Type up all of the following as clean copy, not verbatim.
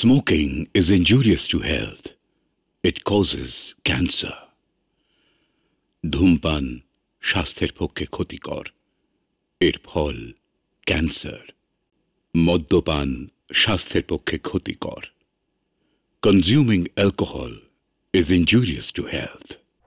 Smoking is injurious to health. It causes cancer. ধূমপান স্বাস্থ্যের পক্ষে ক্ষতিকর, এর ফল ক্যান্সার। মদ্যপান স্বাস্থ্যের পক্ষে ক্ষতিকর। Consuming alcohol is injurious to health.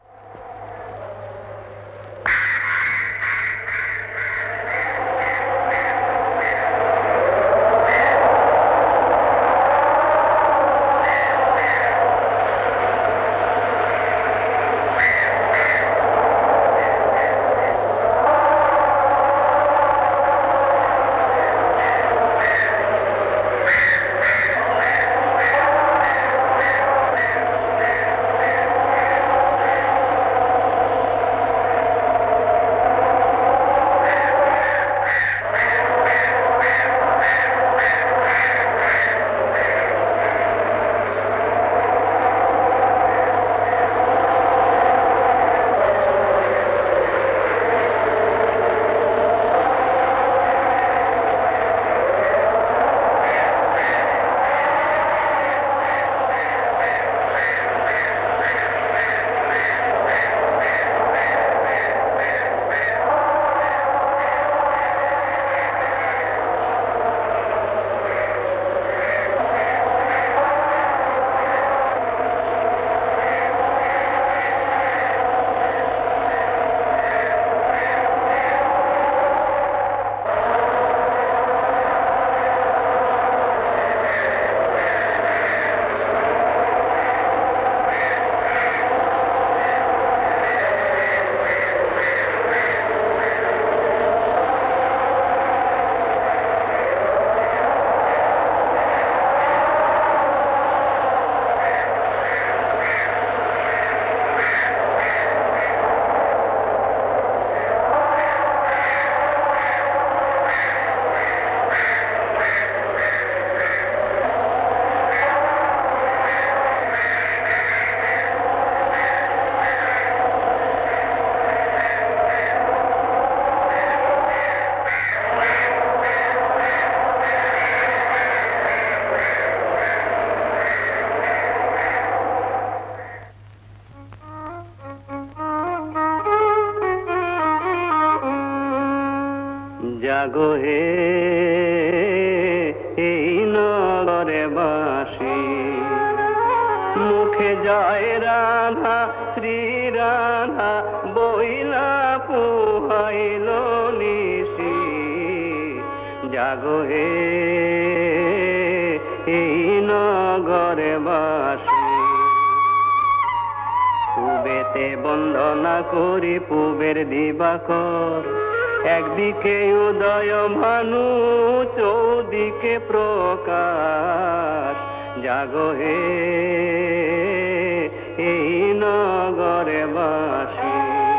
জাগো হে এই নগরে বাসী, মুখে জয় রাধা শ্রী রাধা বইলা পুহাইল নিশি। জাগো হে এই নগরে বাসী, পূবেতে বন্দনা করি পূবের দিবাকর, একদিকে উদয় ভানু চৌদিকে প্রকাশ। জাগো হে এই নগরে বাসী,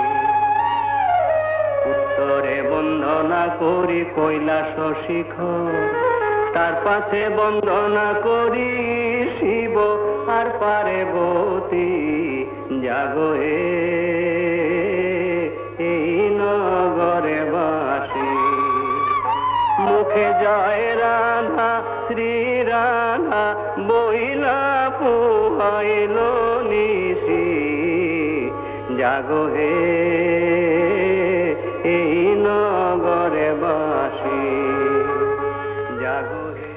উত্তরে বন্দনা করি কৈলাস শিখর, তার পাশে বন্দনা করি শিব আর পার্বতী। জাগো হে এই নগরে বাসী, মুখে জয় রাধা শ্রী রাধা বইলা পুহাইল নিশি। জাগো হে এই নগরে বাসী, জাগো হে।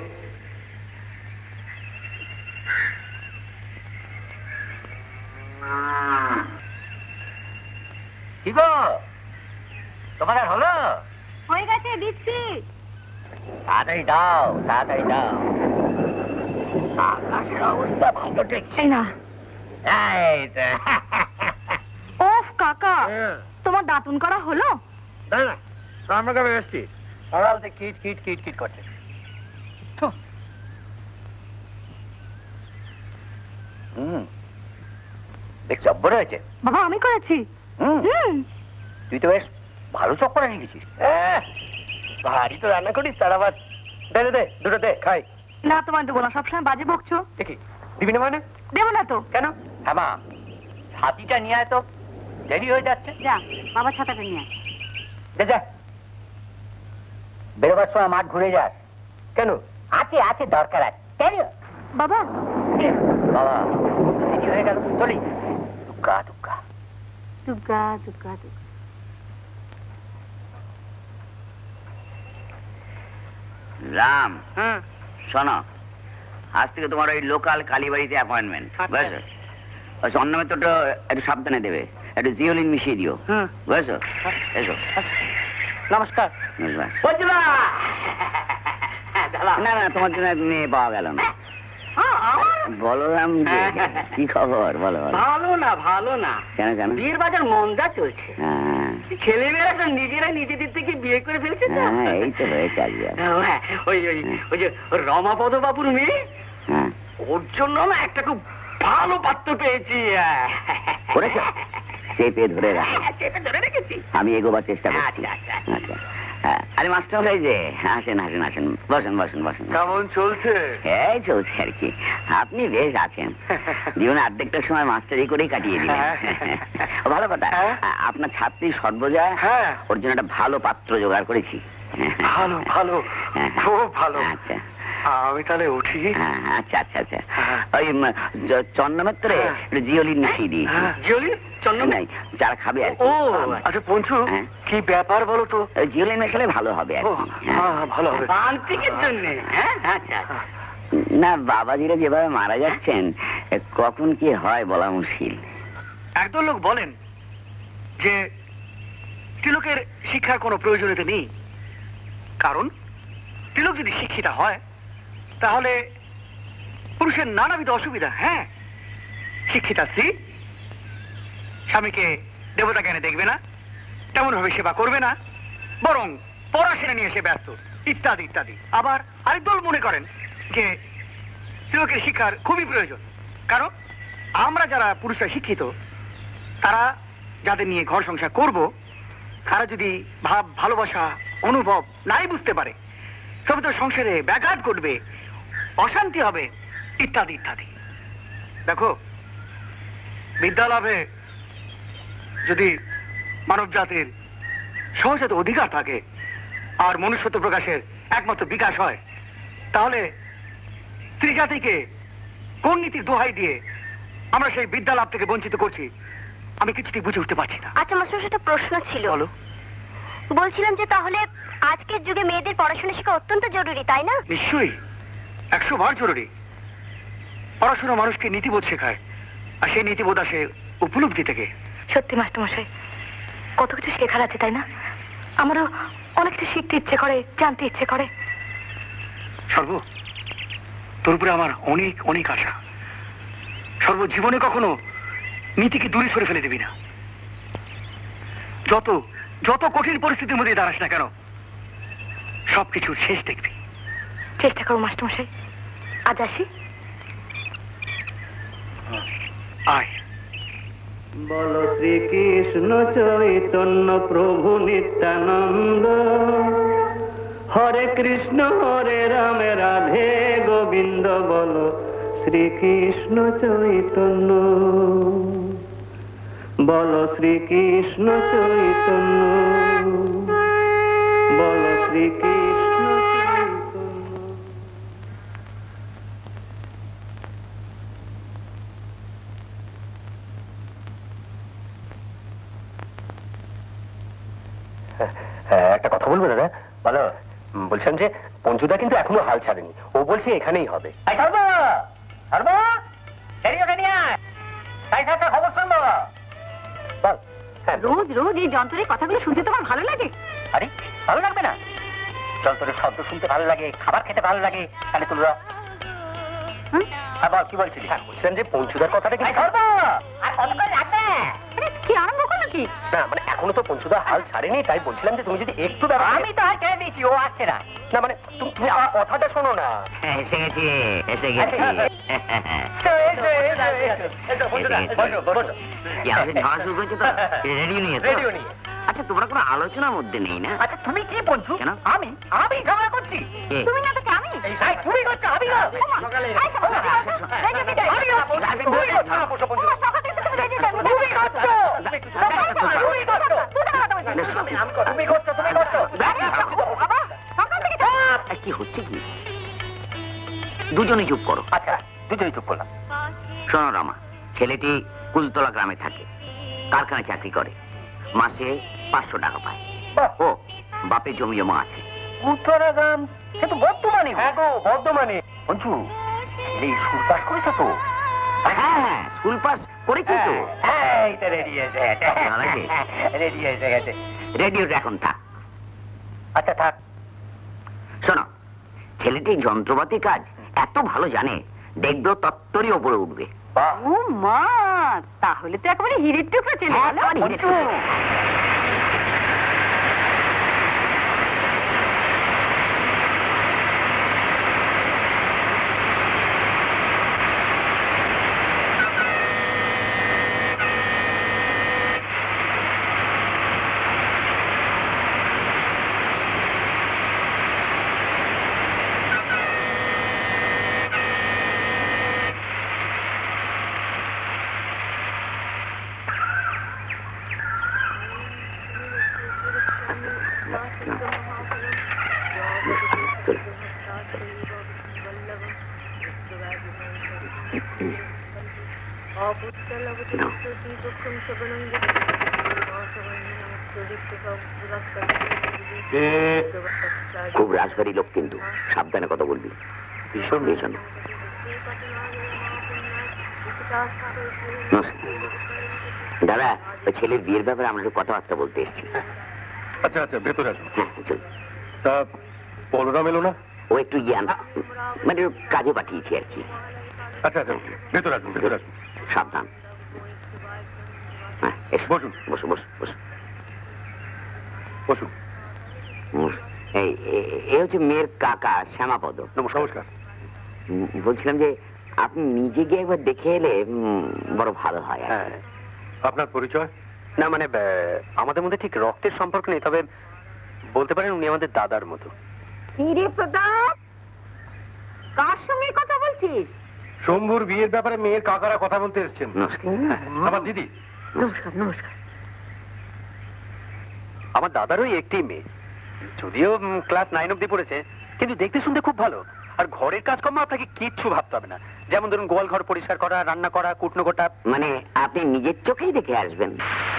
কি গো, তোমার আর হলো? হয়ে গেছে, দিচ্ছি। তাড়াতাড়ি দাও, তাড়াতাড়ি দাও। আকাশের অবস্থা ভালো দেখছি না। এই ওফ কাকা, তোমার দাঁতুন করা হলো? না না, আমরা কবে এসছি? সকালতে কিট কিট কিট কিট করছে। দেখ চব্বর হয়েছে। বাবা আমি করেছি। তুই তো বেশ ভালো চপ করে নিয়ে গেছিস। ভারী তো রান্না করিস, তার আবার দে দে দে, দুটো দে খাই। না তোমার দেবো না, সবসময় বাজে বকছো। দেখি দিবি না মানে? দেবো না তো। কেন? হ্যাঁ মা, হাতিটা নিয়ে আয় তো, দেরি হয়ে যাচ্ছে। যা বাবা ছাতাটা নিয়ে আয়। দে যা। বেরোবার সময় মাঠ ঘুরে যাস। কেন? আছে আছে, দরকার আছে। বাবা বাবা দেরি হয়ে গেল, চলি। দুগ্গা দুগ্গা দুর্গা দুর্গা দুর্গা। রাম, শোনো, আজ থেকে তোমার ওই লোকাল কালীবাড়িতে অ্যাপয়েন্টমেন্ট, বুঝেছো? ওই অন্নমিত্রটা একটু সাবধানে দেবে, একটু জিওলিন মিশিয়ে দিও, বুঝেছো? এসো। নমস্কার। না না, তোমার জন্য মেয়ে পাওয়া গেল না। বলরাম যে, কি খবর বলো? ভালো না, ভালো না। কেন কেন? বিয়ের বাজার মন্দা চলছে। হ্যাঁ ছেলেমেয়েরা তো নিজেরা নিজেদের থেকে বিয়ে করে ফেলছে। হ্যাঁ, এই তো হয়েছে আজকে। ওই যে রমাপদ বাবুর মেয়ে, হ্যাঁ, ওর জন্য না একটা খুব ভালো পাত্র পেয়েছি। করেছো? চেপে ধরে রাখ, চেপে ধরে রেখেছি। আমি এগোবার চেষ্টা করছি। আচ্ছা, আচ্ছা। আরে মাস্টার ভাই যে, আসেন আসেন আসেন, বসেন বসেন বসেন। কেমন চলছে? এই চলছে আর কি। আপনি বেশ আছেন, জীবনে অর্ধেকটা সময় মাস্টারি করেই কাটিয়ে দিলেন। ভালো কথা। আপনার ছাত্রী সর্বজয়া, ওর জন্য একটা ভালো পাত্র জোগাড় করেছি। ভালো ভালো, খুব ভালো। আচ্ছা, আমি তাহলে উঠি। আচ্ছা আচ্ছা আচ্ছা। ওই চন্দ্রমিত্রে জিওলিন মিশিয়ে দিই। জিওলিন? চন্দন নাই, যারা খাবে আর কি। ও আচ্ছা পঞ্চু, কি ব্যাপার বলো তো? জিওলিন মেশালে ভালো হবে আর কি। ভালো হবে আন্তিকের জন্য। আচ্ছা। না, বাবাজিরা যেভাবে মারা যাচ্ছেন, কখন কি হয় বলা মুশকিল। একদল লোক বলেন যে তিলকের শিক্ষার কোনো প্রয়োজনীয়তা নেই, কারণ তিলক যদি শিক্ষিতা হয় তাহলে পুরুষের নানাবিধ অসুবিধা। হ্যাঁ, শিক্ষিতা স্ত্রী স্বামীকে দেবতা জ্ঞানে দেখবে না, তেমন ভাবে সেবা করবে না, বরং পড়াশোনা নিয়ে সে ব্যস্ত, ইত্যাদি ইত্যাদি। আবার আরেক দল মনে করেন যে তিলকের শিক্ষার খুবই প্রয়োজন, কারণ আমরা যারা পুরুষরা শিক্ষিত, তারা যাদের নিয়ে ঘর সংসার করব, তারা যদি ভাব ভালোবাসা অনুভব নাই বুঝতে পারে, তবে তো সংসারে ব্যাঘাত ঘটবে, অশান্তি হবে, ইত্যাদি ইত্যাদি। দেখো, বিদ্যা লাভে যদি মানব জাতির সহজাত অধিকার থাকে আর মনুষ্যত্ব প্রকাশের একমাত্র বিকাশ হয়, তাহলে স্ত্রী জাতিকে কোন নীতির দোহাই দিয়ে আমরা সেই বিদ্যা লাভ থেকে বঞ্চিত করছি, আমি কিছুতেই বুঝে উঠতে পারছি না। আচ্ছা মাস্টার, একটা প্রশ্ন ছিল। বলো। বলছিলাম যে তাহলে আজকের যুগে মেয়েদের পড়াশোনা শেখা অত্যন্ত জরুরি, তাই না? নিশ্চয়ই, 100 বার জরুরি। পড়াশোনা মানুষকে নীতিবোধ শেখায়, আর সেই নীতিবোধ আসে উপলব্ধি থেকে। সত্যি মাস্টার মশাই, কত কিছু শেখার আছে, তাই না? আমারও অনেক কিছু শিখতে ইচ্ছে করে, জানতে ইচ্ছে করে। সর্ব, তোর উপরে আমার অনেক অনেক আশা। সর্ব, জীবনে কখনো নীতিকে দূরে সরে ফেলে দিবি না। যত যত কঠিন পরিস্থিতির মধ্যে দাঁড়াস না কেন, সবকিছুর শেষ দেখবি। চেষ্টা করো মাস্টার মশাই। আজ আসি। আয়। বলো শ্রীকৃষ্ণ চৈতন্য প্রভু নিত্যানন্দ, হরে কৃষ্ণ হরে রাম রাধে গোবিন্দ, বলো শ্রীকৃষ্ণ চৈতন্য, বলো শ্রীকৃষ্ণ চৈতন্য, বলো শ্রীকৃষ্ণ চৈতন্য। একটা কথা বলবো দাদা? বলো। বলছিলাম যে পঞ্চুদা কিন্তু এখনো হাল ছাড়েনি, ও বলছে এখানেই হবে। খবর শুনবো। রোজ রোজ এই যন্ত্রের কথাগুলো শুনতে তোমার ভালো লাগে? আরে ভালো লাগবে না? যন্ত্রের শব্দ শুনতে ভালো লাগে, খাবার খেতে ভালো লাগে, তাহলে তুলরা। কি বলছিলি? বলছিলাম যে পঞ্চুদার কথাটা কি কি আরম্ভ করলো কি? না, মানে এখনো তো পঞ্চুদা হাল ছাড়েনি, তাই বলছিলাম যে তুমি যদি একটু আমি তো হাল ছেড়ে দিয়েছি, ও আসছে না। না মানে তুমি আমার কথাটা শোনো না। এসে গেছি, এসে গেছি। ঝড় শুরু করছে তো, রেডিও নিয়ে। রেডিও নিয়ে। আচ্ছা, তোমরা কোনো আলোচনার মধ্যে নেই না? আচ্ছা তুমি কি পঞ্চু? কেন? আমি ঝগড়া করছি। তুমি না থেকে আমি? তুমি করছো, আমি না। কি হচ্ছে কি? দুজনে চুপ করো। আচ্ছা বুঝেই চুপ করলাম। শোনো রমা, ছেলেটি কুলতলা গ্রামে থাকে, কারখানায় চাকরি করে, মাসে 500 টাকা পায়। ও বাপের জমি জমা আছে। কুলতলা গ্রাম সে তো বর্ধমানে। হ্যাঁ গো বর্ধমানে। অঞ্চু এই স্কুল পাস করেছো তো? হ্যাঁ হ্যাঁ, স্কুল পাস করেছি তো। এইটা রেডি এসে গেছে। রেডি এসে গেছে। রেডিওটা এখন থাক। আচ্ছা থাক। শোনো, ছেলেটি যন্ত্রপাতি কাজ এত ভালো জানে, দেখবেও তত্তরই ওপরে উঠবে। ও মা, তাহলে তো একেবারে হিরের টুকরো ছেলে। হিরের টুকরো। খুব রাজবাড়ি লোক, কিন্তু সাবধানে কথা বলবি। ভীষণ ভীষণ। দাদা, ওই ছেলের বিয়ের ব্যাপারে আমরা একটু কথাবার্তা বলতে এসেছি। আচ্ছা আচ্ছা, ভেতরে আসুন। হ্যাঁ চল। তা পলোরা মেলো না? ও একটু মানে কাজে পাঠিয়েছি আর কি। আচ্ছা আচ্ছা, ভেতরে আসুন, ভেতরে আসুন। সাবধান। হ্যাঁ এসো, বসুন। বসো বসো বসো বসুন। এই হচ্ছে মেয়ের কাকা শ্যামাপদ। নমস্কার। বলছিলাম যে আপনি নিজে গিয়ে একবার দেখে এলে বড় ভালো হয়। হ্যাঁ, আপনার পরিচয়? না মানে আমাদের মধ্যে ঠিক রক্তের সম্পর্ক নেই, তবে বলতে পারেন উনি আমাদের দাদার মতো। হিরে প্রতাপ, কার সঙ্গে কথা বলছিস? শম্ভুর বিয়ের ব্যাপারে মেয়ের কাকারা কথা বলতে এসেছেন। আমার দিদি। নমস্কার নমস্কার। আমার দাদারই একটি মেয়ে, যদিও ক্লাস 9 অবধি পড়েছে, কিন্তু দেখতে শুনতে খুব ভালো। আর ঘরের কাজকর্ম আপনাকে কিচ্ছু ভাবতে হবে না, যেমন ধরুন গোয়াল ঘর পরিষ্কার করা, রান্না করা, কুটনো কোটা। মানে আপনি নিজের চোখেই দেখে আসবেন।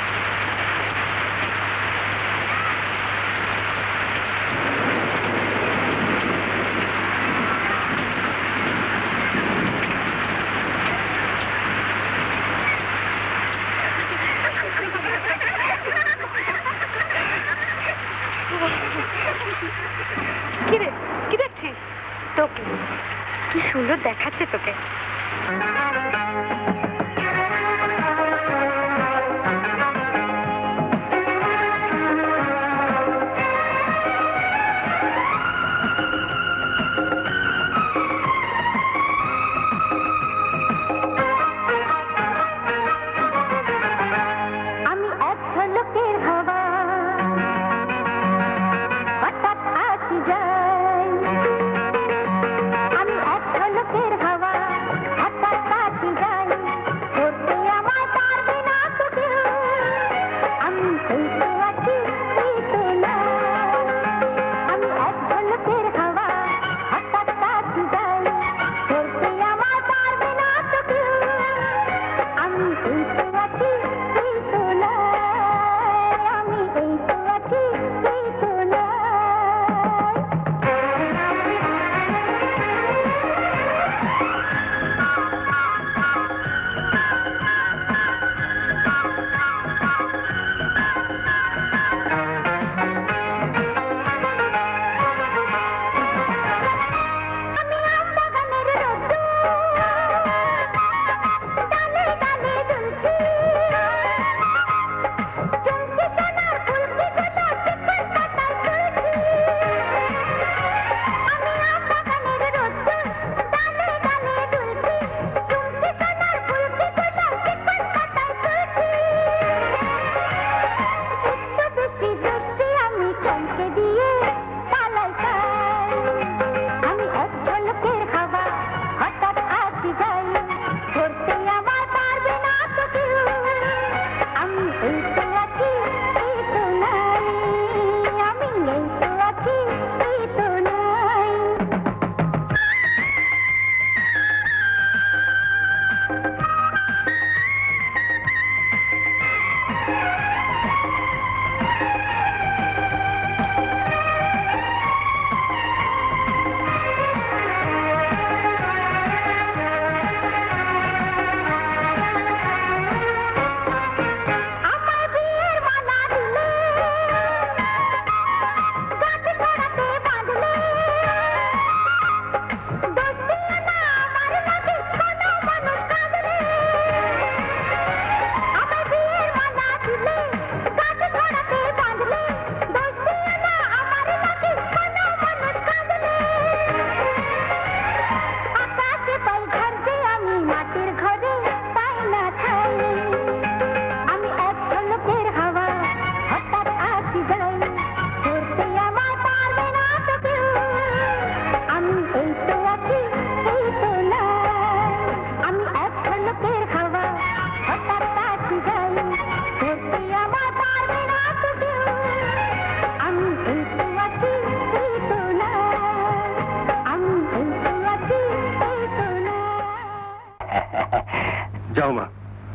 কি দেখছিস? তোকে কি সুন্দর দেখাচ্ছে তোকে।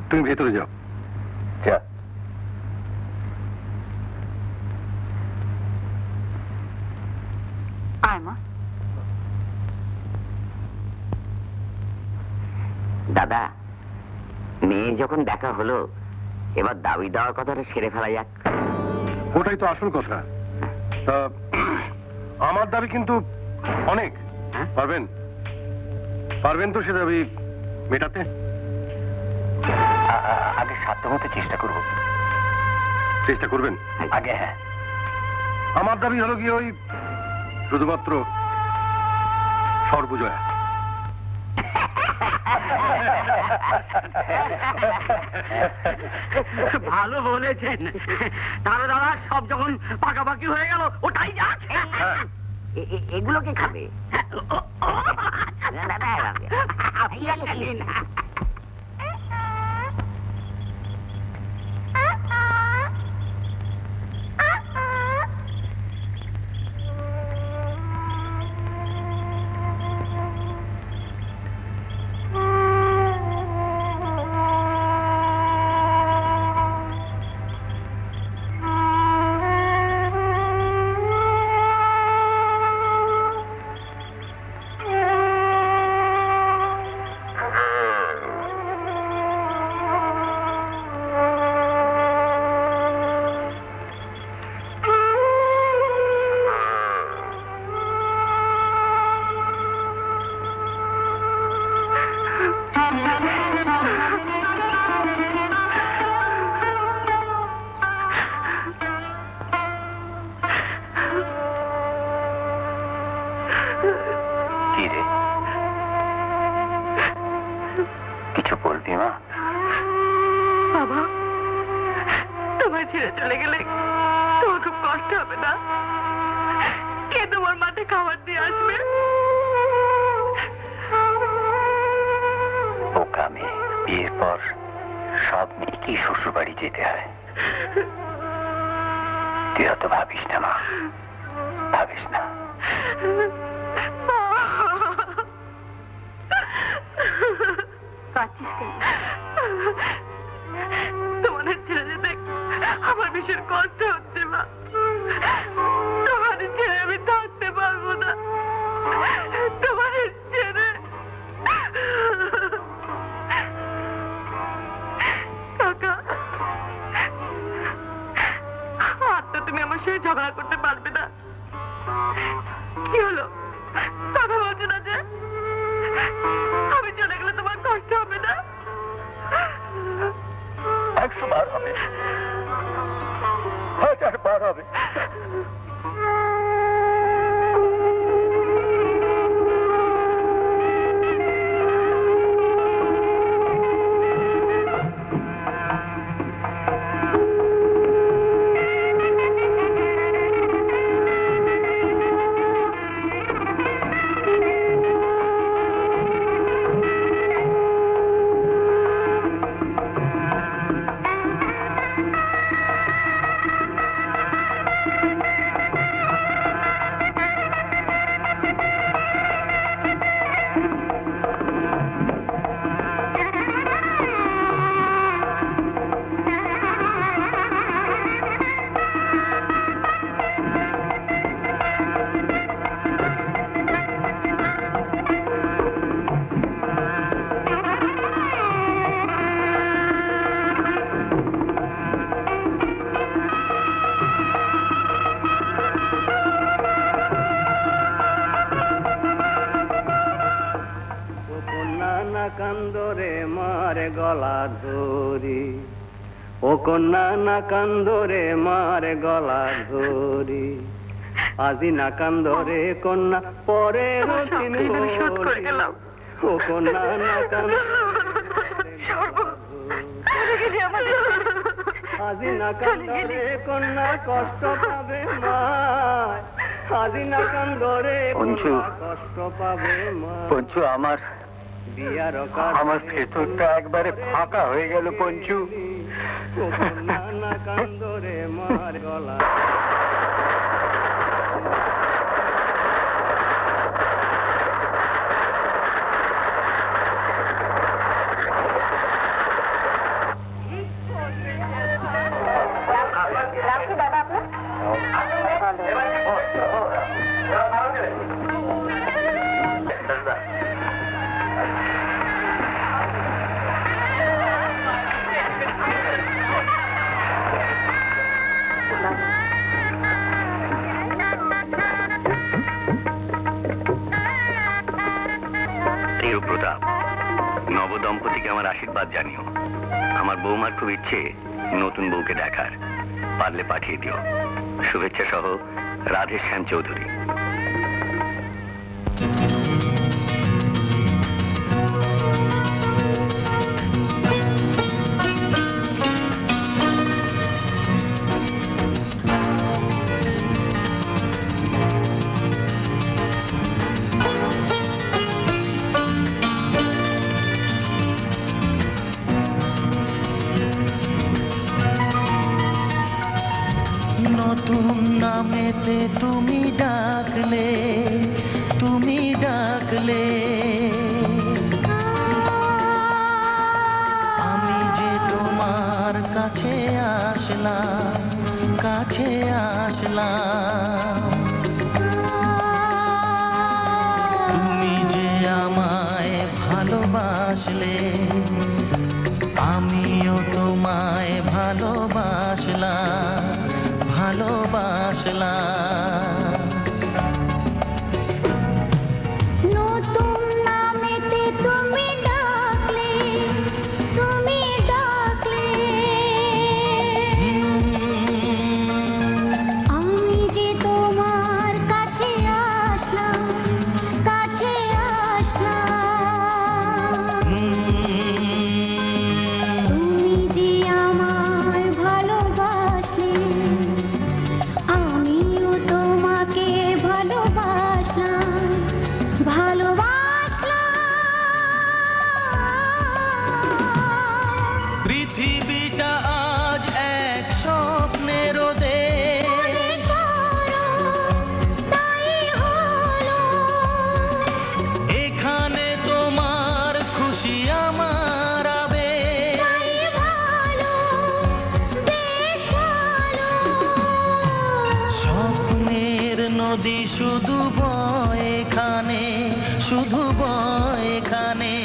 তুমি ভেতরে যাও। যা। আয় মা। দাদা, মেয়ে যখন দেখা হলো, এবার দাবি দেওয়ার কথাটা সেরে ফেলা যাক। ওটাই তো আসল কথা। তা আমার দাবি কিন্তু অনেক। পারবেন? পারবেন তো সে দাবি মেটাতে? আগে সাধ্যমতো চেষ্টা করব। চেষ্টা করবেন? আগে হ্যাঁ। আমার দাবি হলো কি, ওই শুধুমাত্র সর্বজয়া। ভালো বলেছেন। তাহলে দাদা সব যখন পাকাপাকি হয়ে গেল, ওটাই যাক। এগুলো কে খাবে? কিছু বলবি মা? বাবা, তোমায় ছেড়ে চলে গেলে তোমার খুব কষ্ট হবে না? কে তোমার মাঠে খাবার দিয়ে আসবে? বোকা মেয়ে, বিয়ের পর সব মেয়েকেই শ্বশুর বাড়ি যেতে হয়। তুই অত ভাবিস না মা, ভাবিস না। কাঁদছিস কেন? তোমাদের ছেড়ে যেতে আমার ভীষণ কষ্ট হচ্ছে মা। তোমাদের ছেড়ে আমি থাকতে পারবো না। তোমাদের ছেড়ে। কাকা, আর তো তুমি আমার সাথে ঝগড়া করতে পারবে না। কি হলো, কথা বলছো না যে? আমি চলে গেলে তোমার কষ্ট হবে না? 100 বার হবে, 1000 বার হবে। কান্দরে মারে গলা ধরি, ও কন্যা না কান্দরে মারে গলা ধরি, আজি না কান্দরে কন্যা পরে রতিন ভরি, ও কন্যা না আজি না কান্দরে কন্যা কষ্ট পাবে মায়, আজি না কান্দরে কষ্ট পাবে মা। পঞ্চু, আমার ভেতরটা একবারে ফাঁকা হয়ে গেল পঞ্চু। না কান্দরে মার গলা। আশীর্বাদ জানিও। আমার বৌমার খুব ইচ্ছে নতুন বউকে দেখার, পারলে পাঠিয়ে দিও। শুভেচ্ছা সহ রাধেশ্যাম চৌধুরী। নতুন নামেতে তুমি ডাকলে, তুমি ডাকলে, আমি যে তোমার কাছে আসলাম, কাছে আসলাম। তুমি যে আমায় ভালোবাসলে, আমিও তোমায় ভালোবাসলাম, ভালোবাসলাম। নতুন নামেতে তুমি ডাকলে, তুমি ডাকলে, আমি যে তোমার কাছে আসলাম, কাছে আসলাম। তুমি যে আমায় ভালোবাসলে, আমিও তোমাকে ভালোবাসলাম, ভালোবাসলাম। পৃথিবীটা আজ এক স্বপ্নের দেশ, তাই হলো এখানে তোমার খুশি আমার আবেশ। তাই ভালো, বেশ ভালো। স্বপ্নের নদী শুধু বয় এখানে, শুধু বয় এখানে।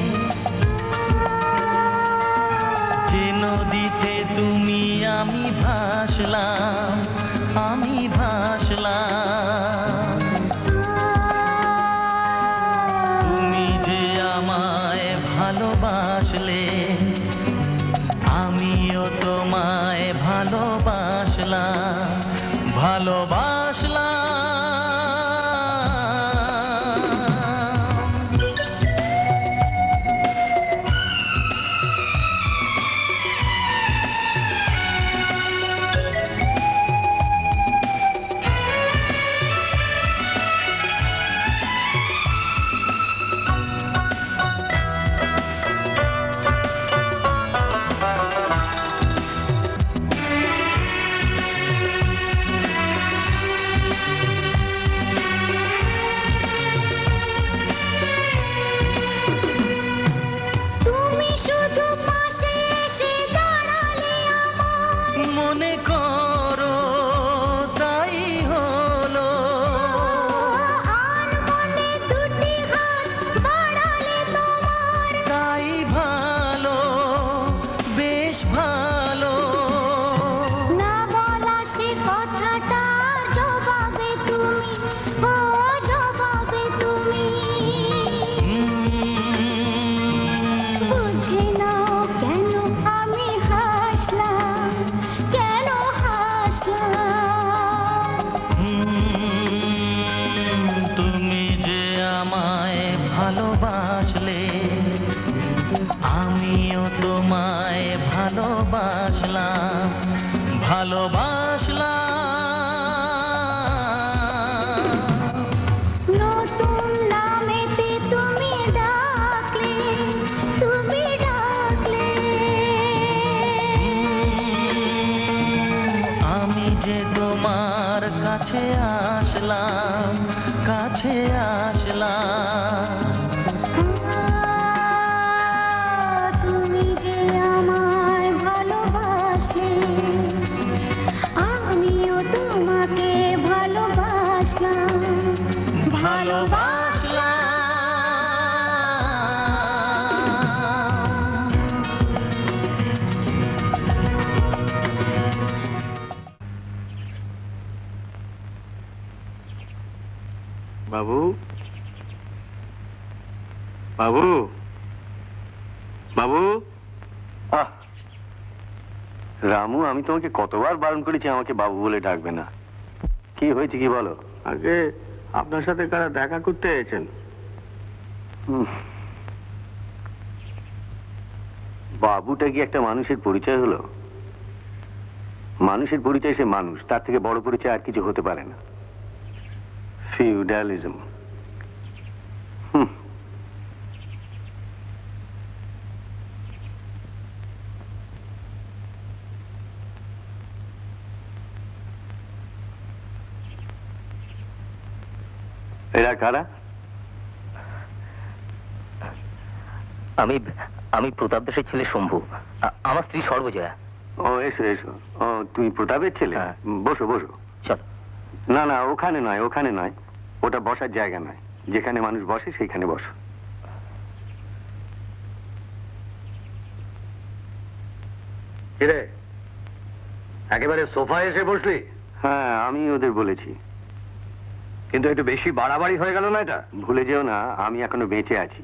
যে নদীতে তুমি আমি ভাসলাম, আমি ভাসলাম। তুমি যে আমায় ভালোবাসলে, আমিও তোমায় ভালোবাসলাম, ভালোবাসলাম। তুমি শুধু পাশে এসে দাঁড়ালে আমার, মনে করো তাই হলো। আর মনে দুটি হাত বাড়ালে তোমার, তাই ভালো, বেশ ভালো। না বলা সে কথাটার জবাবে তুমি, ও জবাবে তুমি। বুঝে নাও কেন আমি হাসলাম, কেন হাসলাম। তুমি যে আমায় ভালোবাসলে, আমিও তোমায় ভালোবাসলাম, ভালোবাসলাম। নতুন নামেতে তুমি ডাকলে, তুমি ডাকলে, আমি যে তোমার কাছে আসলাম, কাছে আসলাম। তুমি যে আমায় ভালোবাসলে, আমিও তোমাকে ভালোবাসলাম, ভালোবাসলাম। বাবু, বাবু, বাবু। রামু, আমি তোমাকে কতবার বারণ করেছি আমাকে বাবু বলে ডাকবে না। কি হয়েছে কি বলো? আগে আপনার সাথে কারা দেখা করতে এসেছেন? বাবুটা কি একটা মানুষের পরিচয় হলো? মানুষের পরিচয় সে মানুষ, তার থেকে বড় পরিচয় আর কিছু হতে পারে না। ফিউডালিজম। এরা কারা? আমি আমি প্রতাপ দাসের ছেলে শম্ভু, আমার স্ত্রী সর্বজয়া। ও এসো এসো। ও তুমি প্রতাপের ছেলে? বসো বসো। চলো। না না, ওখানে নয়, ওখানে নয়, ওটা বসার জায়গা নয়। যেখানে মানুষ বসে সেইখানে বসো। কিরে, একেবারে সোফায় এসে বসলি? হ্যাঁ, আমি ওদের বলেছি। কিন্তু একটু বেশি বাড়াবাড়ি হয়ে গেল না এটা? ভুলে যেও না, আমি এখনো বেঁচে আছি।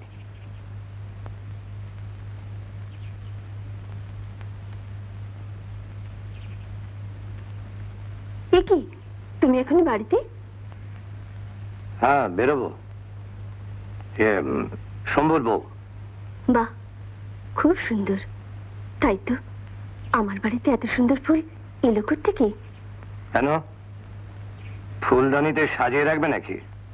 কি তুমি এখনই বাড়িতে? হ্যাঁ, বেরোবো। শম্ভুর বউ। বাহ, খুব সুন্দর। তাই তো, আমার বাড়িতে এত সুন্দর ফুল এলো করতে কি? কেন, ফুলদানিতে সাজিয়ে রাখবে নাকি?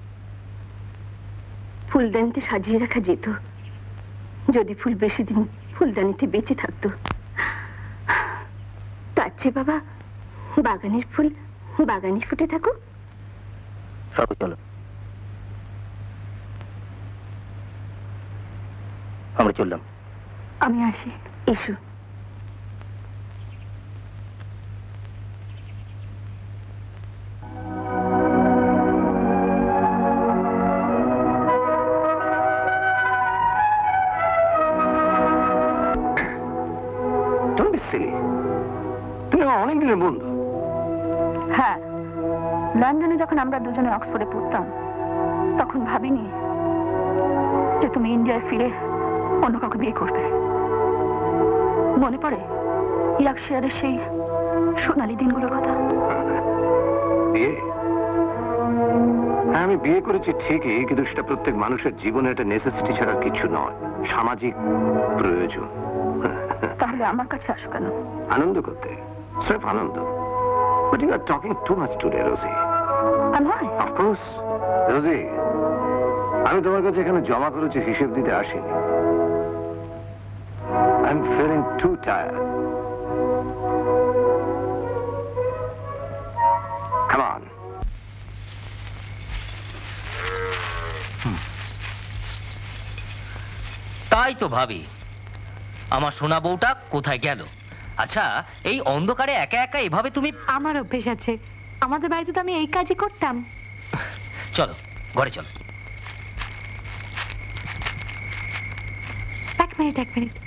ফুলদানিতে সাজিয়ে রাখা যেত যদি ফুল বেশি দিন ফুলদানিতে বেঁচে থাকতো। তার চেয়ে বাবা, বাগানের ফুল বাগানে ফুটে থাকুক। সব চলো, আমরা চললাম। আমি আসি। এসো। তুমি অনেক দিনের বন্ধু। হ্যাঁ, লন্ডনে যখন আমরা দুজনে অক্সফোর্ডে পড়তাম তখন ভাবিনি যে তুমি ইন্ডিয়ায় ফিরে অন্য কাউকে বিয়ে করবে। মনে পড়ে ইয়ার্কশায়ারের সেই সোনালী দিনগুলোর কথা? বিয়ে? হ্যাঁ, আমি বিয়ে করেছি ঠিকই, কিন্তু সেটা প্রত্যেক মানুষের জীবনে একটা নেসেসিটি ছাড়া কিছু নয়, সামাজিক প্রয়োজন। তাহলে আমার কাছে আসো কেন? আনন্দ করতে, স্রেফ আনন্দ। But you are talking too much today, Rosie. Am I? Of course, Rosie. আমি তোমার কাছে এখানে জমা করেছি হিসেব দিতে আসিনি। I'm feeling too tired. Come on. তাই তো ভাবি, আমার সোনা বউটা কোথায় গেল? আচ্ছা, এই অন্ধকারে একা একা এভাবে তুমি? আমার অভ্যেস আছে, আমাদের বাড়িতে তো আমি এই কাজই করতাম। চলো ঘরে চলো। এক মিনিট এক মিনিট,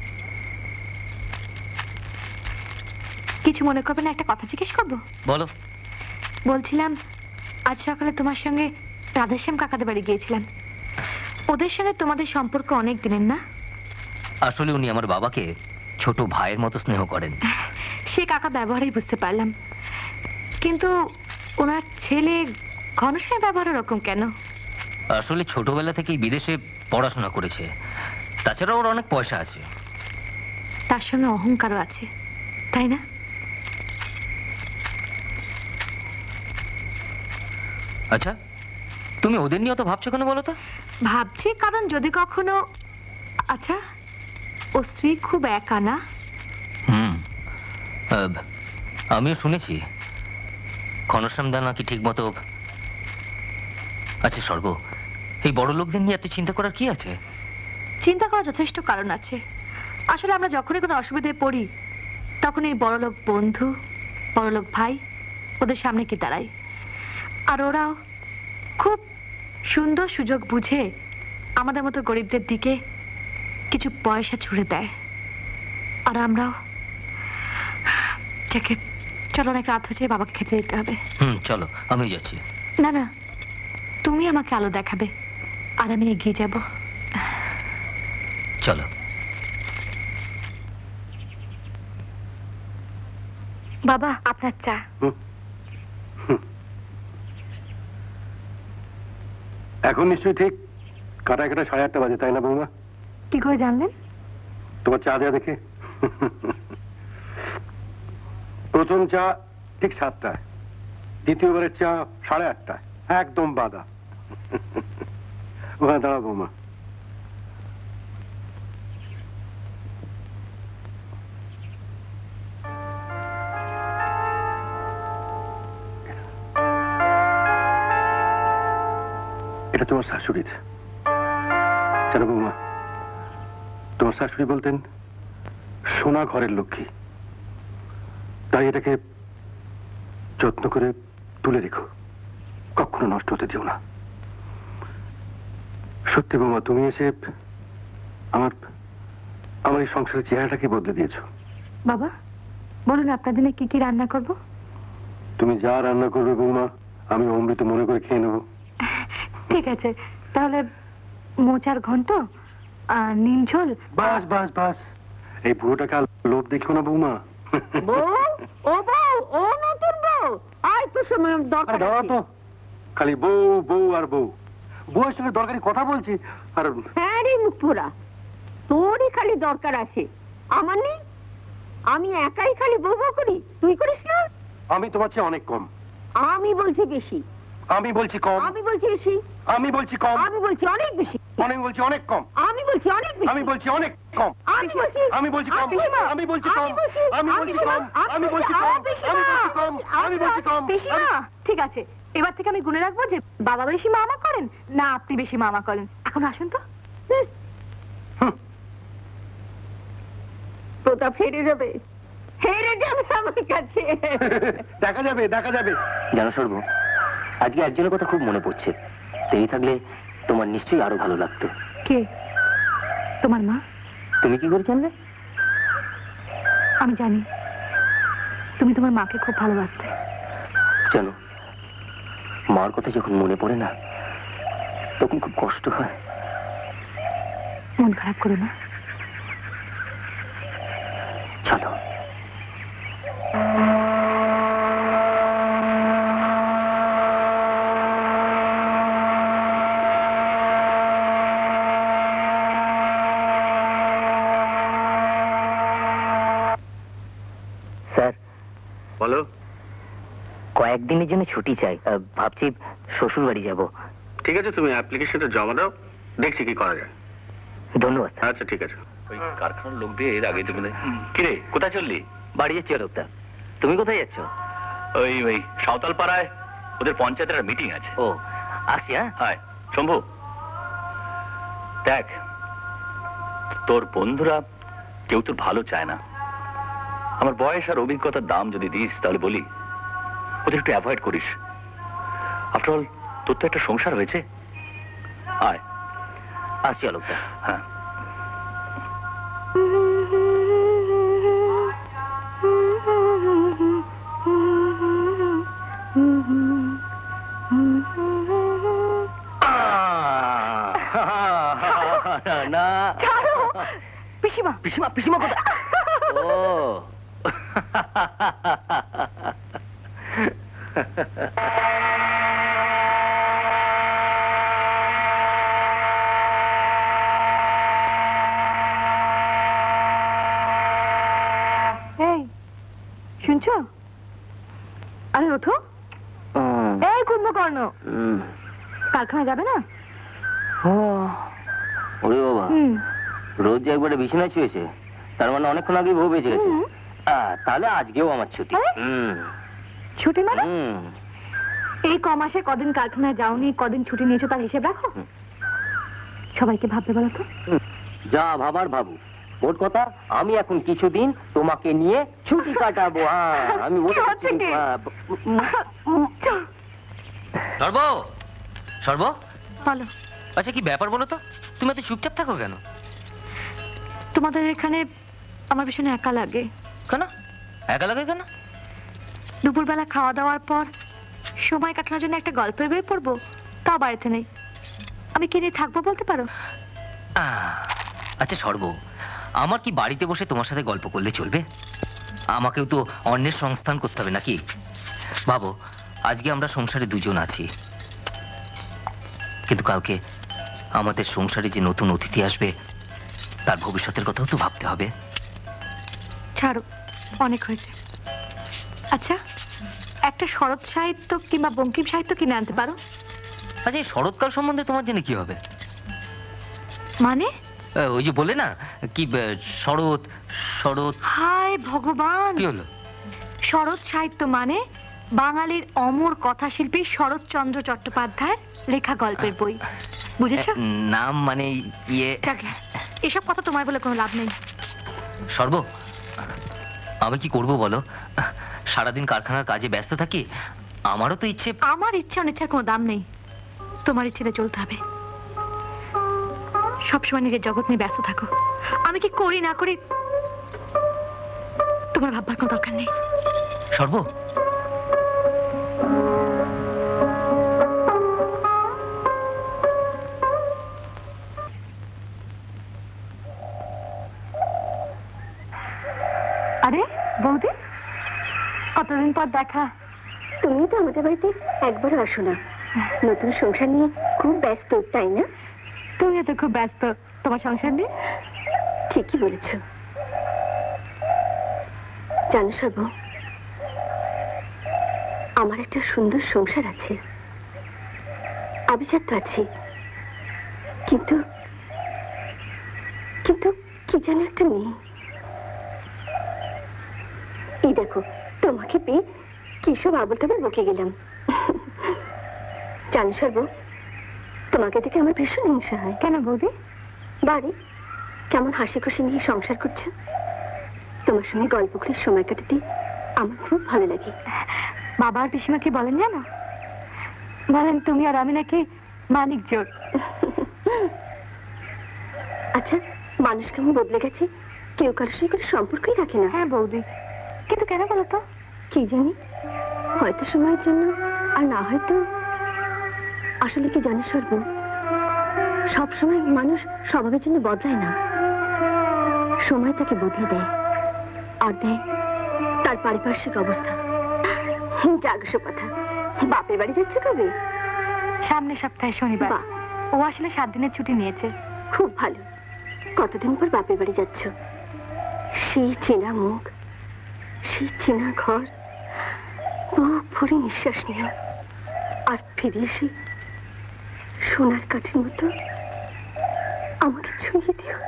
কিছু মনে করবে না, একটা কথা জিজ্ঞেস করবো? বলো। বলছিলাম, আজ সকালে তোমার সঙ্গে রাধেশ্যাম কাকাদের বাড়ি গিয়েছিলাম। ওদের সঙ্গে তোমাদের সম্পর্ক অনেক দিনের, না? আসলে উনি আমার বাবাকে ছোট ভাইয়ের মতো স্নেহ করেন। সে কাকা ব্যবহারেই বুঝতে পারলাম, কিন্তু ওনার ছেলে ঘনশ্যামের ব্যবহার ওরকম কেন? আসলে ছোটবেলা থেকেই বিদেশে পড়াশোনা করেছে, তাছাড়া ওর অনেক পয়সা আছে। তার সঙ্গে অহংকারও আছে, তাই না? আচ্ছা, তুমি ওদের নিয়ে অত ভাবছো কেন বলো তো? ভাবছি কারণ যদি কখনো, আচ্ছা, ও স্ত্রী খুব একা, না? আমিও শুনেছি ঘনশ্যামদা নাকি ঠিক মতো। আচ্ছা স্বর্গ, এই বড় লোকদের নিয়ে এত চিন্তা করার কি আছে? চিন্তা করার যথেষ্ট কারণ আছে। আসলে আমরা যখনই কোনো অসুবিধায় পড়ি তখন এই বড়লোক বন্ধু, বড়লোক ভাই ওদের সামনে কি দাঁড়ায়, আর ওরাও খুব সুন্দর সুযোগ বুঝে আমাদের মতো গরিবদের দিকে কিছু পয়সা ছুড়ে দেয়। আর আমরাও ঠিক। চলো, অনেক রাত হচ্ছে, বাবাকে খেতে দিতে হবে। চলো, আমি যাচ্ছি। না না, তুমি আমাকে আলো দেখাবে আর আমি এগিয়ে যাব। চলো। বাবা আপনার চা। এখন নিশ্চয়ই ঠিক কাটায় কাটায় 8:30 বাজে, তাই না বৌমা? কি করে জানলেন? তোমার চা দেওয়া দেখে। প্রথম চা ঠিক 7টায়, দ্বিতীয়বারের চা 8:30টায়, একদম বাধা। ওখানে দাঁড়া বৌমা। এটা তোমার শাশুড়ির। জানো বৌমা, তোমার শাশুড়ি বলতেন সোনা ঘরের লক্ষ্মী, তাই এটাকে যত্ন করে তুলে রেখো, কখনো নষ্ট হতে দিও না। সত্যি বৌমা, তুমি এসে আমার এই সংসারের চেহারাটাকে বদলে দিয়েছো। বাবা বলুন আপনার জন্য কি কি রান্না করব? তুমি যা রান্না করবে বৌমা, আমি অমৃত মনে করে খেয়ে নেবো। ঠিক আছে, তাহলে মোচার ঘন্ট, নিম ঝোল। বাস বাস বাস, এই বুড়োটাকে আর লোভ দেখিও না বৌমা। ও বউ, ও নতুন বউ, আয় তো সময় দরকার তো খালি বউ বউ আর বউ, বউয়ের সঙ্গে দরকারি কথা বলছি। আর হ্যাঁ রে মুখ পোড়া, তোরই খালি দরকার আছে, আমার নেই। আমি একাই খালি বউ বউ করি, তুই করিস না? আমি তোমার চেয়ে অনেক কম। আমি বলছি বেশি। আমি বলছি কম। আমি বলছি বেশি। আমি বলছি কম। আমি বলছি অনেক বেশি। অনেক বলছি অনেক কম। আমি বলছি অনেক বেশি। আমি বলছি অনেক কম। আমি বলছি কম। আমি বলছি কম। আমি বলছি কম। আমি বলছি কম। আমি বলছি কম। আমি বলছি কম। পিসিমা ঠিক আছে, এবার থেকে আমি গুনে রাখবো যে বাবা বেশি মামা করেন না আপনি বেশি মামা করেন। এখন আসুন তো। প্রতাপ হেরে যাবে, হেরে যাবে আমার কাছে। দেখা যাবে, দেখা যাবে। জানো সর্ব, আজকে একজনের কথা খুব মনে পড়ছে। তিনি থাকলে তোমার নিশ্চয়ই আরো ভালো লাগতো। কে? তোমার মা? তুমি কি করে জানলে? আমি জানি তুমি তোমার মাকে খুব ভালোবাসতে। জানো, মার কথা যখন মনে পড়ে না, তখন খুব কষ্ট হয়। মন খারাপ করো না। চলো। স্যার। বলো। কয়েকদিনের জন্য ছুটি চাই, ভাবছি শ্বশুর বাড়ি যাব। ঠিক আছে, তুমি অ্যাপ্লিকেশনটা জমা দাও, দেখছি কি করা যায়। ধন্যবাদ। আচ্ছা ঠিক আছে। ওই কারখানার লোক দিয়ে এর আগে তুমি কিরে কোথায় চললি? বাড়ি যাচ্ছি লোকটা। তুমি কোথায় যাচ্ছ? ওই ওই সাঁওতাল পাড়ায় ওদের পঞ্চায়েতের মিটিং আছে। ও আসি। হ্যাঁ হায় শম্ভু, দেখ তোর বন্ধুরা কেউ তোর ভালো চায় না। আমার বয়স আর অভিজ্ঞতার দাম যদি দিস তাহলে বলি ওদের একটু অ্যাভয়েড করিস। আফটার অল তোর তো একটা সংসার হয়েছে। আয় আসি লোকটা। হ্যাঁ না পিসিমা পিসিমা পিসিমা কোথায়? ও এই শুনছো? আরে ওঠো। এই কুম্ভকর্ণ, কারখানা যাবে না? ওরে বাবা, রোজ যে একবারে বিছানায় শুয়েছে, তার মানে অনেকক্ষণ আগে বউ বেঁচে গেছে। তাহলে আজকেও আমার ছুটি। ছুটি মানে? এই কমাসে কদিন কারখানায় যাওনি, কদিন ছুটি নিয়েছো তার হিসেব রাখো। সবাইকে ভাবতে বলো তো। যা ভাবার ভাবু, মোট কথা আমি এখন কিছুদিন তোমাকে নিয়ে ছুটি কাটাবো। আমি সর্ব সর্ব বলো। আচ্ছা কি ব্যাপার বলো তো, তুমি এত চুপচাপ থাকো কেন? তোমাদের এখানে আমার ভীষণ একা লাগে। কেন একা লাগে কেন? দুপুরবেলা খাওয়া দাওয়ার পর সময় কাটানোর জন্য একটা গল্পের বই পড়বো, তাও বাড়িতে নেই। আমি কি নিয়ে থাকবো বলতে পারো? আচ্ছা সর্ব, আমার কি বাড়িতে বসে তোমার সাথে গল্প করলে চলবে? আমাকেও তো অন্যের সংস্থান করতে হবে নাকি? ভাবো, আজকে আমরা সংসারে দুজন আছি, কিন্তু কালকে আমাদের সংসারে যে নতুন অতিথি আসবে তার ভবিষ্যতের কথাও তো ভাবতে হবে। ছাড়ো, অনেক হয়েছে। আচ্ছা, একটা শরৎ সাহিত্য কিংবা বঙ্কিম সাহিত্য কিনে আনতে পারো? আচ্ছা, এই শরৎকাল সম্বন্ধে তোমার জন্য কি হবে? মানে ওই যে বলে না কি শরৎ শরৎ। হায় ভগবান, কি হলো? শরৎ সাহিত্য মানে বাঙালির অমর কথাশিল্পী শরৎচন্দ্র চট্টোপাধ্যায়ের লেখা গল্পের বই, বুঝেছো? নাম মানে ইয়ে। এসব কথা তোমায় বলে কোনো লাভ নেই। সর্ব, আমি কি করব বলো? সারাদিন কারখানার কাজে ব্যস্ত থাকি। আমারও তো ইচ্ছে। আমার ইচ্ছা অনিচ্ছার কোনো দাম নেই, তোমার ইচ্ছেতে চলতে হবে। সবসময় নিজের জগৎ নিয়ে ব্যস্ত থাকো। আমি কি করি না করি তোমার ভাববার কোনো দরকার নেই। সর্ব, আরে বৌদি, কতদিন পর দেখা। তুমি তো আমাদের বাড়িতে একবারও আসো না। নতুন সংসার নিয়ে খুব ব্যস্ত, তাই না? তুমিও তো খুব ব্যস্ত তোমার সংসার নিয়ে। ঠিকই বলেছ। জানো সর্ব, আমার একটা সুন্দর সংসার আছে, আভিজাত্য আছে, কিন্তু কিন্তু কি যেন একটা নেই। এই দেখো, তোমাকে পেয়ে কি সব আবল তাবল বকে গেলাম। জানো সর্ব, তোমাকে দেখে আমার ভীষণ হিংসা হয়। কেন বৌদি? বাড়ি কেমন হাসি খুশি নিয়ে সংসার করছো। তোমার সঙ্গে গল্প করে সময় কাটাতে আমার খুব ভালো লাগে। বাবা আর পিসিমা কি বলেন জানো? বলেন তুমি আর আমি নাকি মানিক জোর। আচ্ছা, মানুষ কেমন বদলে গেছে, কেউ কারোর সঙ্গে কোনো সম্পর্কই রাখে না। হ্যাঁ বৌদি, কিন্তু কেন বলো তো? কি জানি, হয়তো সময়ের জন্য, আর না হয়তো। আসলে কি জানো সর্ব, সবসময় মানুষ স্বভাবের জন্য বদলায় না। সময় তাকে বদলে দেয়, আর দেয় তার পারিপার্শ্বিক অবস্থা। জাগসো কথা, বাপের বাড়ি যাচ্ছ কবে? সামনের সপ্তাহে শনিবার। ও আসলে 7 দিনের ছুটি নিয়েছে। খুব ভালো। কতদিন পর বাপের বাড়ি যাচ্ছ? সেই চেনা মুখ, সেই চেনা ঘর, বুক ভরে নিঃশ্বাস নিও, আর ফিরে এসে সোনার কাঠের মতো আমাকে ছুঁয়ে দিও।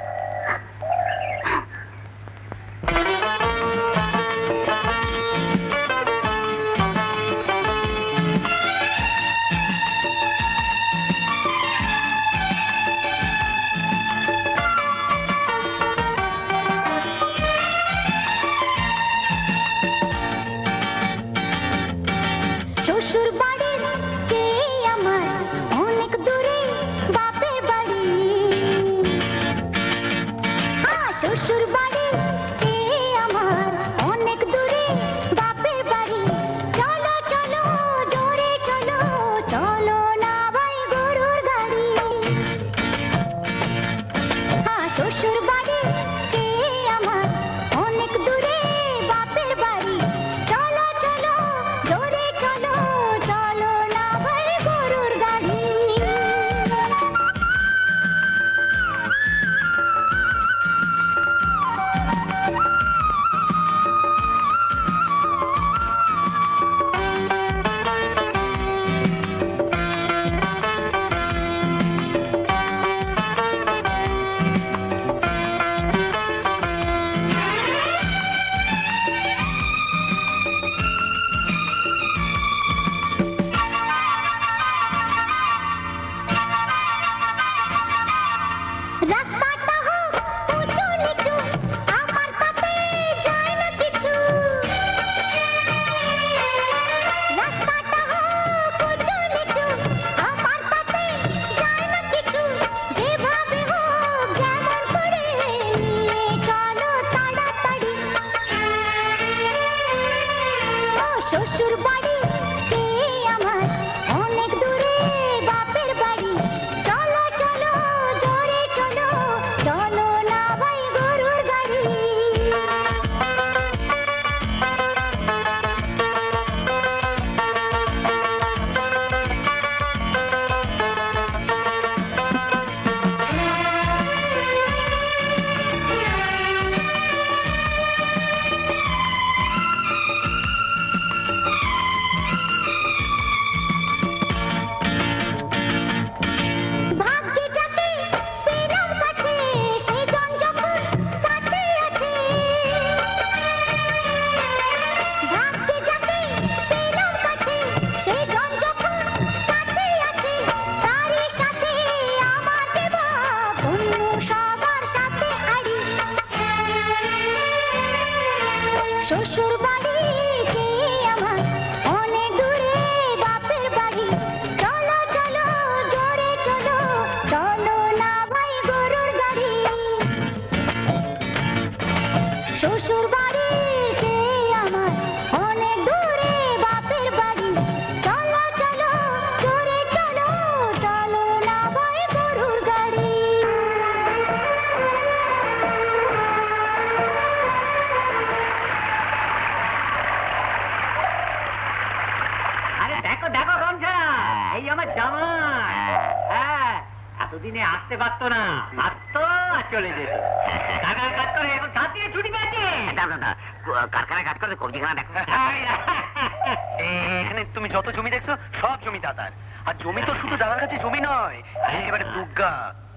শ্বশুর বাড়ি যে আমার অনেক দূরে বাপের বাড়ি চলো চলো জোরে চলো চলো না ভাই গরুর গাড়ি শ্বশুর বাড়ি যে আমার অনেক দূরে বাপের বাড়ি চলো চলো জোরে চলো চলো না ভাই গরুর গাড়ি আরে দেখো দেখো গমছা এই আমার জামাই হ্যাঁ এতদিনে আসতে পারতো না আসতো আর চলে যেত কারখানায় কাজ করে এখন ছাদ দিয়ে ছুটি পেয়েছে দাদা কারখানায় কাজ করে কবজিখানা দেখো এখানে তুমি যত জমি দেখছো সব জমি দাদার আর জমি তো শুধু দাদার কাছে জমি নয় এবারে দুর্গা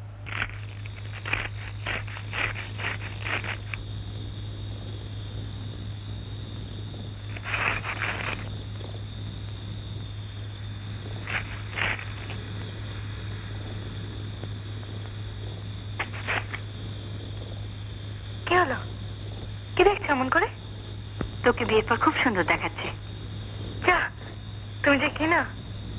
কি হলো কি দেখছো এমন করে তোকে বিয়ের পর খুব সুন্দর দেখাচ্ছে যা তুমি যে কি না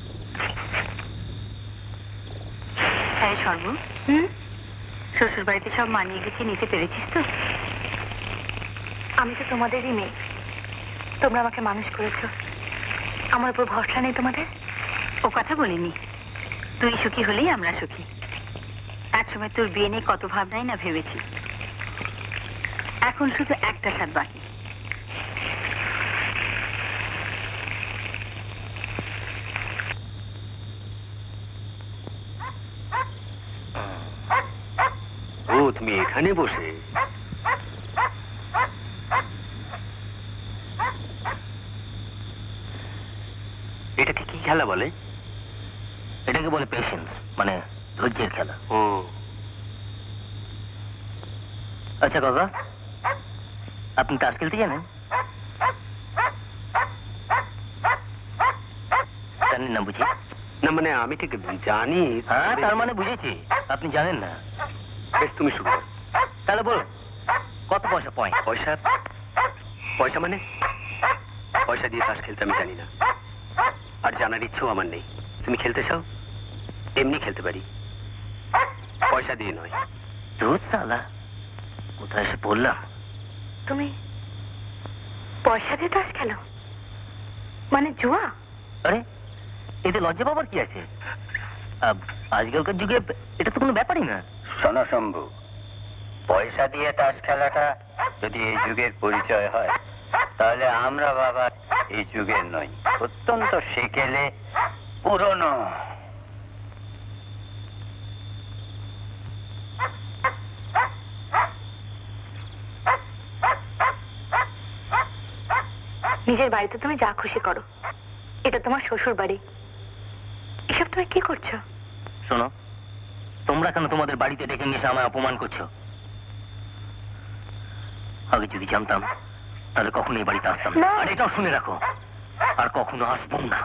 হ্যাঁ সর্ব শ্বশুর বাড়িতে সব মানিয়ে গুছিয়ে নিতে পেরেছিস তো আমি তো তোমাদেরই মেয়ে তোমরা আমাকে মানুষ করেছো আমার উপর ভরসা নেই তোমাদের ও কথা বলিনি তুই সুখী হলেই আমরা সুখী একসময় তোর বিয়ে নিয়ে কত ভাবনাই না ভেবেছি এখন শুধু একটা স্বাদ বাকি ও তুমি এখানে বসে এটাকে কি খেলা বলে এটাকে বলে পেশেন্স মানে ধৈর্যের খেলা ও আচ্ছা কাকা আপনি তাস খেলতে জানেন জানেন না বুঝি না মানে আমি ঠিক জানি হ্যাঁ তার মানে বুঝেছি আপনি জানেন না বেশ তুমি শুরু করো। তাহলে বল কত পয়সা পয়েন্ট পয়সা পয়সা মানে পয়সা দিয়ে তাস খেলতে আমি জানি না আর জানার ইচ্ছেও আমার নেই তুমি খেলতে চাও এমনি খেলতে পারি পয়সা দিয়ে নয় দুধ সালা কোথায় এসে পড়লাম তুমি পয়সা দিয়ে তাস খেলো মানে জুয়া আরে এতে লজ্জা পাবার কি আছে আজকালকার যুগে এটা তো কোনো ব্যাপারই না শোনো শম্ভু পয়সা দিয়ে তাস খেলাটা যদি এই যুগের পরিচয় হয় তাহলে আমরা বাবা এই যুগের নই অত্যন্ত সেকেলে পুরনো নিজের বাড়িতে তুমি যা খুশি করো এটা তোমার শ্বশুর বাড়ি এসব তুমি কি করছো শোনো তোমরা কেন তোমাদের বাড়িতে ডেকে নিয়ে এসে আমায় অপমান করছো আগে যদি জানতাম তাহলে কখনো এই বাড়িতে আসতাম না আর এটাও শুনে রাখো আর কখনো আসবো না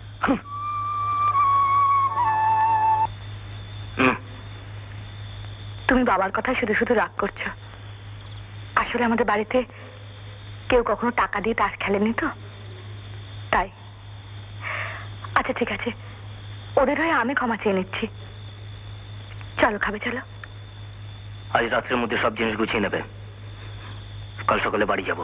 তুমি বাবার কথা শুধু শুধু রাগ করছো আসলে আমাদের বাড়িতে কেউ কখনো টাকা দিয়ে তাস খেলেনি তো তাই আচ্ছা ঠিক আছে ওদের হয়ে আমি ক্ষমা চেয়ে নিচ্ছি চলো খাবে চলো আজ রাত্রের মধ্যে সব জিনিস গুছিয়ে নেবে কাল সকালে বাড়ি যাব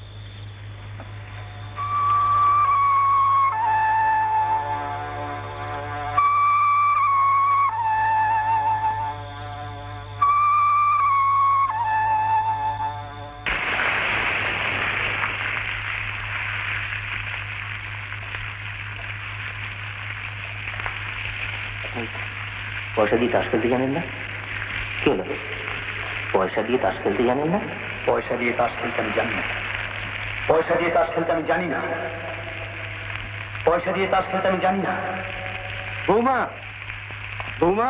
পয়সা দিয়ে তাস খেলতে জানেন না কি হলো পয়সা দিয়ে তাস খেলতে জানেন না পয়সা দিয়ে তাস খেলতে আমি জানি না পয়সা দিয়ে তাস খেলতে আমি জানি না পয়সা দিয়ে তাস খেলতে আমি জানি না বৌমা বৌমা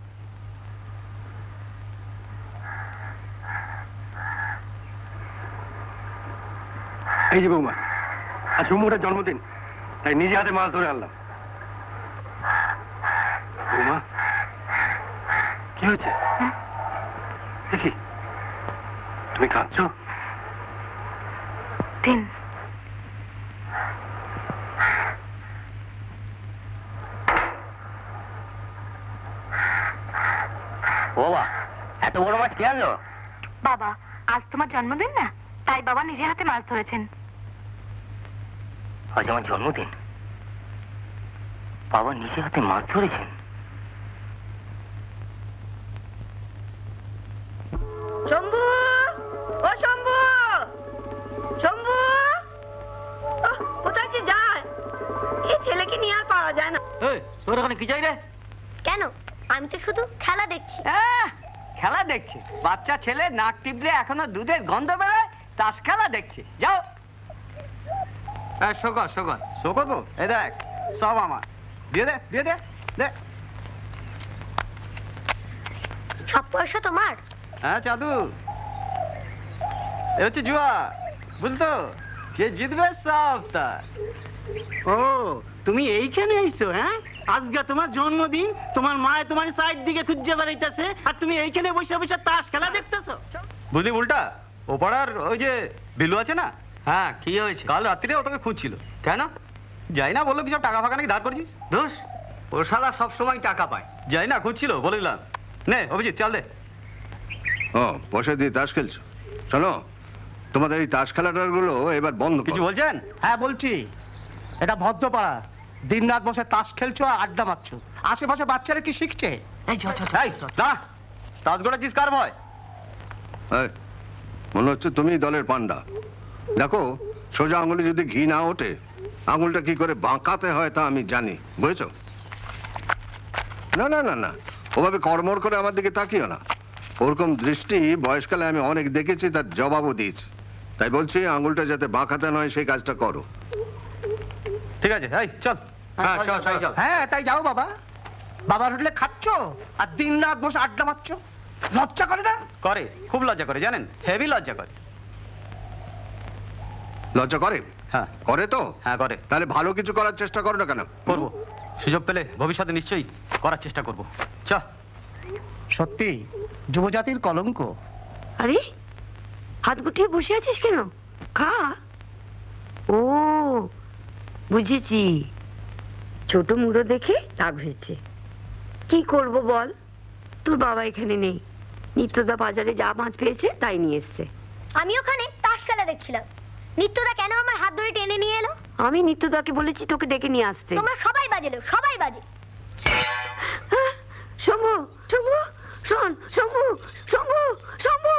এই যে বৌমা আজ ঝুমুরের জন্মদিন তাই নিজে হাতে মাছ ধরে আনলাম বৌমা কি হয়েছে দেখি তুমি কাঁদছো জন্মদিন। বাবা, এত বড় মাছ কে আনলো? বাবা, আজ তোমার জন্মদিন না, তাই বাবা নিজে হাতে মাছ ধরেছেন। আজ আমার জন্মদিন, বাবা নিজে হাতে মাছ ধরেছেন। শম্ভু, ও শম্ভু, শম্ভু, কোথায় যায়? এই ছেলেকে নিয়ে আর পাওয়া যায় না। তোর ওখানে কি চাই রে? কেন? আমি তো শুধু খেলা দেখছি। খেলা দেখছে? বাচ্চা ছেলে নাক টিপলে এখনো দুধের গন্ধ বেরোয়, তাস খেলা দেখছে। যাও। শোকর শোকর শোকর গো, এই দেখ সব আমার। দিয়ে দে দিয়ে দে দে। সব পয়সা তোমার? হ্যাঁ চাদু, এ হচ্ছে জুয়া, বুঝতো? যে জিতবে সব তার। ও তুমি এইখানে আইছো? হ্যাঁ, আজকে তোমার জন্মদিন, তোমার মায়ে তোমার সাইড দিকে খুঁজে বেড়াইতেছে, আর তুমি এইখানে বসে বসে তাস খেলা দেখতেছো। বুঝলি উল্টা, ও পাড়ার ওই যে বিলু আছে না? হ্যাঁ, কি হয়েছে? কাল রাত্রিরে ও তোকে খুঁজছিল। কেন? যাই না, বললো কি সব টাকা ফাঁকা নাকি ধার করেছিস? দোষ, ও শালা সবসময় টাকা পায়। যাই না, খুঁজছিল, বলে দিলাম। নে অভিজিৎ, চাল দে। ও পয়সা দিয়ে তাস খেলছো? শোনো, তোমাদের এই তাস খেলাটার গুলো এবার বন্ধ। কিছু বলছেন? হ্যাঁ বলছি, এটা ভদ্রপাড়া, দিন রাত বসে তাস খেলছো আর আড্ডা মারছো, আশেপাশে বাচ্চারা কি শিখছে? এই না, তাস গোড়াচ্ছিস কার ভয়? মনে হচ্ছে তুমি দলের পান্ডা। দেখো, সোজা আঙুলে যদি ঘি না ওঠে, আঙুলটা কি করে বাঁকাতে হয় তা আমি জানি, বুঝেছো? না না না না, ওভাবে কড়মড় করে আমার দিকে তাকিও না। ওরকম দৃষ্টি বয়সকালে আমি অনেক দেখেছি, তার জবাবও দিয়েছি। তাই বলছি, আঙুলটা যাতে বাঁকাতে নয় সেই কাজটা করো। ঠিক আছে, এই চল। হ্যাঁ তাই যাও বাবা। বাবার হোটেলে খাচ্ছ আর দিন রাত বসে আড্ডা মারছো, লজ্জা করে না? করে, খুব লজ্জা করে, জানেন? হেভি লজ্জা করে। লজ্জা করে? হ্যাঁ করে তো? হ্যাঁ করে। তাহলে ভালো কিছু করার চেষ্টা করো না কেন? করবো, সুযোগ পেলে ভবিষ্যতে নিশ্চয়ই করার চেষ্টা করবো। চ। সত্যি যুবজাতির কলঙ্ক। আরে হাত গুটিয়ে বসে আছিস কেন? খা। ও বুঝেছি, ছোট মুড়ো দেখে রাগ হয়েছে। কি করব বল, তোর বাবা এখানে নেই, নিত্যদা বাজারে যা মাছ পেয়েছে তাই নিয়ে এসছে। আমি ওখানে তাস খেলা দেখছিলাম, নিত্যদা কেন আমার হাত ধরে টেনে নিয়ে এলো? আমি নিত্যদাকে বলেছি তোকে ডেকে নিয়ে আসতে। তোমরা সবাই বাজে লোক, সবাই বাজে। শম্ভু, শম্ভু, শোন, শম্ভু, শম্ভু, শম্ভু।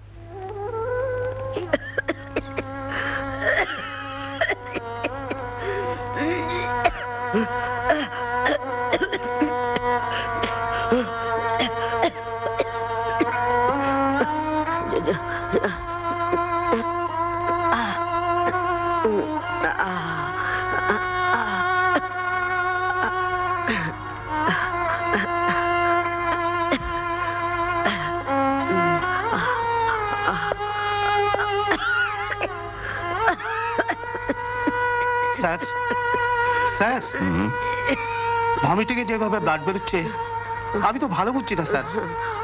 স্যার, স্যার, ভমিটিংয়ে যেভাবে ব্লাড বেরোচ্ছে আমি তো ভালো বুঝছি না স্যার।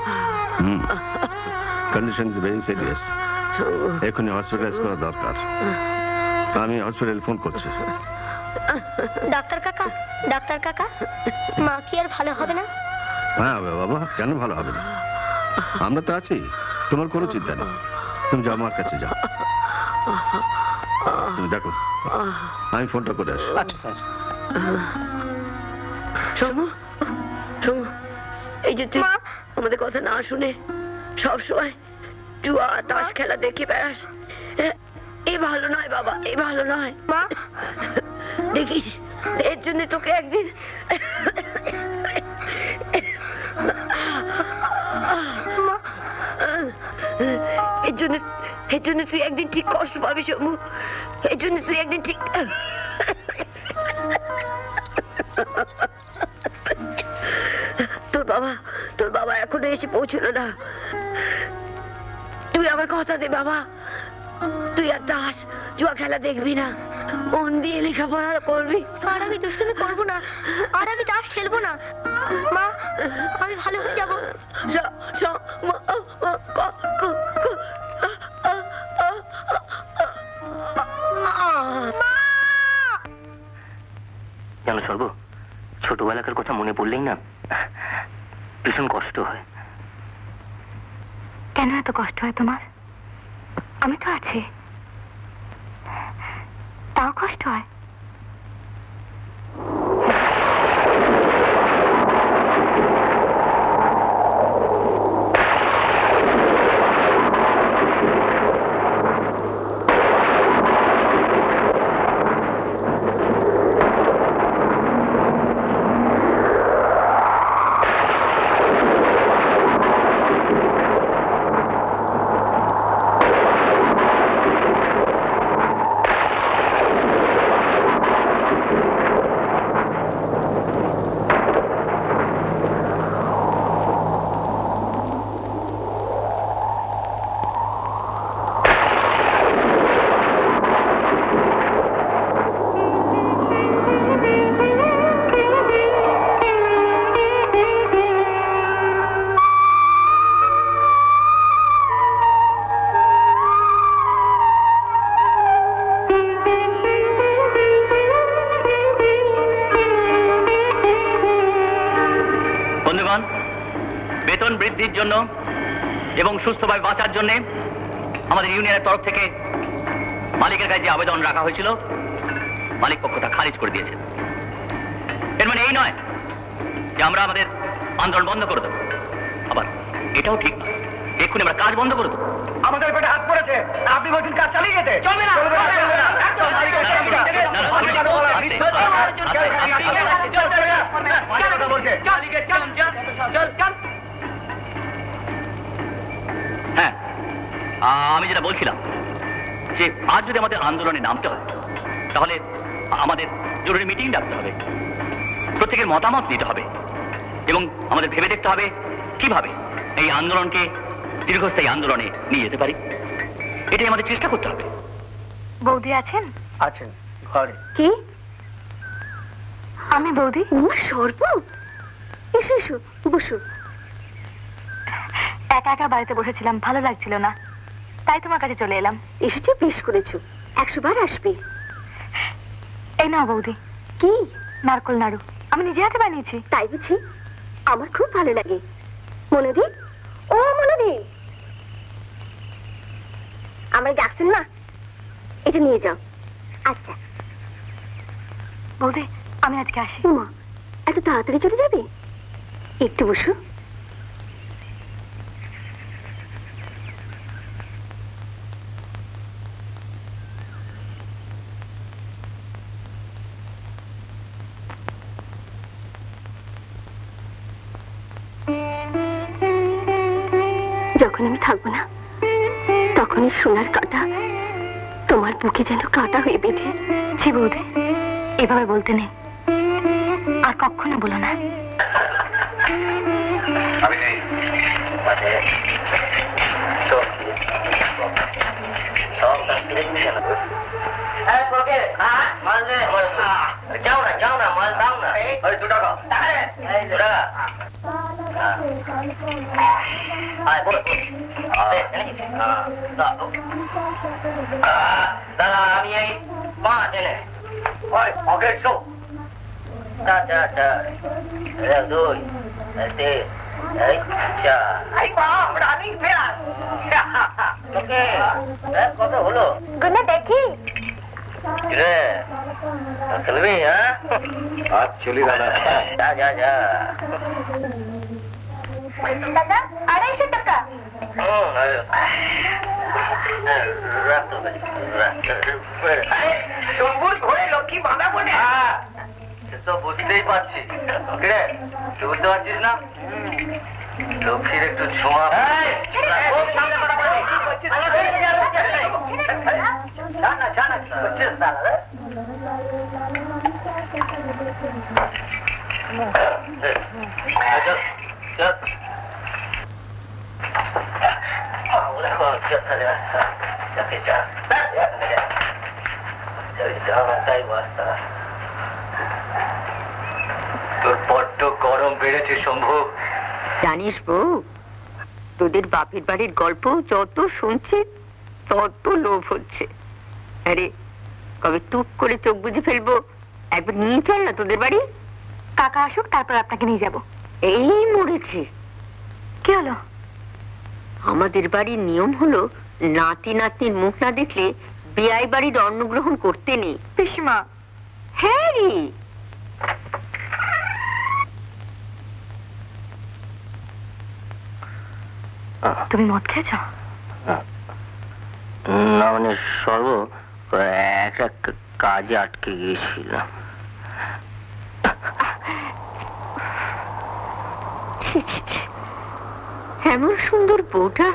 কন্ডিশন ইজ ভেরি সিরিয়াস, এখনই হসপিটালাইজ করা দরকার। আমি হসপিটালে ফোন করছি। ডাক্তার কাকা, ডাক্তার কাকা, মা কি আর ভালো হবে না? হ্যাঁ বাবা, কেন ভালো হবে না? আমরা তো আছি, তোমার কোনো চিন্তা নেই। তুমি যাও, আমার কাছে যাও। তুমি দেখো, আমি ফোনটা করে আসি। আচ্ছা স্যার। শোনো, শোনো, এই যে তুই আমাদের কথা না শুনে সবসময় জুয়া তাস খেলা দেখে বেড়াস, এই ভালো নয় বাবা, এই ভালো নয়। মা দেখিস, এর জন্য তোকে একদিন এর জন্য তুই একদিন ঠিক কষ্ট পাবি শম্ভু, এর জন্য তুই একদিন ঠিক। তোর বাবা এখনো এসে পৌঁছলো না। তুই আমার কথা দে বাবা, তুই আর তাস জুয়া খেলা দেখবি না, মন দিয়ে লেখাপড়া করবি। আর আমি দুষ্টুমি করবো না, আর আমি তাস খেলবো না। মা, আমি ভালো হয়ে যাবো। জানো সর্ব, ছোটবেলাকার কথা মনে পড়লেই না ভীষণ কষ্ট হয়। কেন এত কষ্ট হয় তোমার? আমি তো আছি, তাও কষ্ট হয়। বেতন বৃদ্ধির জন্য এবং সুস্থভাবে বাঁচার জন্য আমাদের ইউনিয়নের তরফ থেকে মালিকের কাছে যে আবেদন রাখা হয়েছিল, মালিক পক্ষ তা খারিজ করে দিয়েছে। এর মানে এই নয় যে আমরা আমাদের আন্দোলন বন্ধ করে দেবো, আবার এটাও ঠিক নয় এক্ষুনি আমরা কাজ বন্ধ করে দেবো। আমাদের পেটে হাত পড়েছে, আপনি বলছেন কাজ চালিয়ে যেতে চলবে না। হ্যাঁ, আমি যেটা বলছিলাম যে আজ যদি আমাদের আন্দোলনে নামতে হয় তাহলে আমাদের জরুরি মিটিং ডাকতে হবে, প্রত্যেকের মতামত নিতে হবে এবং আমাদের ভেবে দেখতে হবে কিভাবে এই আন্দোলনকে দীর্ঘস্থায়ী আন্দোলনে নিয়ে যেতে পারি। এটাই আমাদের চেষ্টা করতে হবে। বৌদি আছেন? আছেন ঘরে। কি? আমি বৌদি? সর্ব, এসো এসো বসো। একা একা বাড়িতে বসেছিলাম, ভালো লাগছিল না, তাই তোমার কাছে চলে এলাম। এসেছো, বেশ করেছো, 100 বার আসবে। এই নাও বৌদি। কি? নারকল নাড়ু, আমি নিজে হাতে বানিয়েছি। তাই বুঝি? আমার খুব ভালো লাগে। মনোদি, ও মনোদি, আমার ডাকছেন না, এটা নিয়ে যাও। আচ্ছা বৌদি, আমি আজকে আসি। মা, এত তাড়াতাড়ি চলে যাবে? একটু বসো। যখন আমি থাকবো না তখনই সোনার কাঁটা তোমার বুকে যেন কাঁটা হয়ে বেঁধে। ছি বৌদি, এভাবে বলতে নেই, আর কখনো বলো না। যাও না মাল দাও না। 2 টাকা। দাদা আমি এই 5 এনে ওকে শো। আচ্ছা 2 রানিং ফেয়ার। ওকে কত হলো? গুনা দেখি চলবি? হ্যাঁ আজ চলি দাদা। যা দাদা 250 টাকা। শম্ভুর ঘরে লক্ষ্মী বাঁধা বলে তো বুঝতেই পারছি। তুই বুঝতে পারছিস না? লক্ষ্মীর একটু ছোঁয়া। তোর বড্ড গরম বেড়েছে শম্ভু। জানিস বউ, তোদের বাপের বাড়ির গল্প যত শুনছি তত লোভ হচ্ছে। আরে কবে টুক করে চোখ বুঝে ফেলবো একবার নিয়ে চল না তোদের বাড়ি। কাকা আসুক তারপর আপনাকে নিয়ে যাব। এই মরেছে। কি হলো? আমাদের বাড়ির নিয়ম হলো নাতি নাতনির মুখ না দেখলে বিয়াই বাড়ির অন্নগ্রহণ করতে নেই। পিসিমা। হ্যাঁ রে। তুমি মদ খেয়েছ? না মানে সর্ব একটা কাজে আটকে গিয়েছিল। এমন সুন্দর বউটা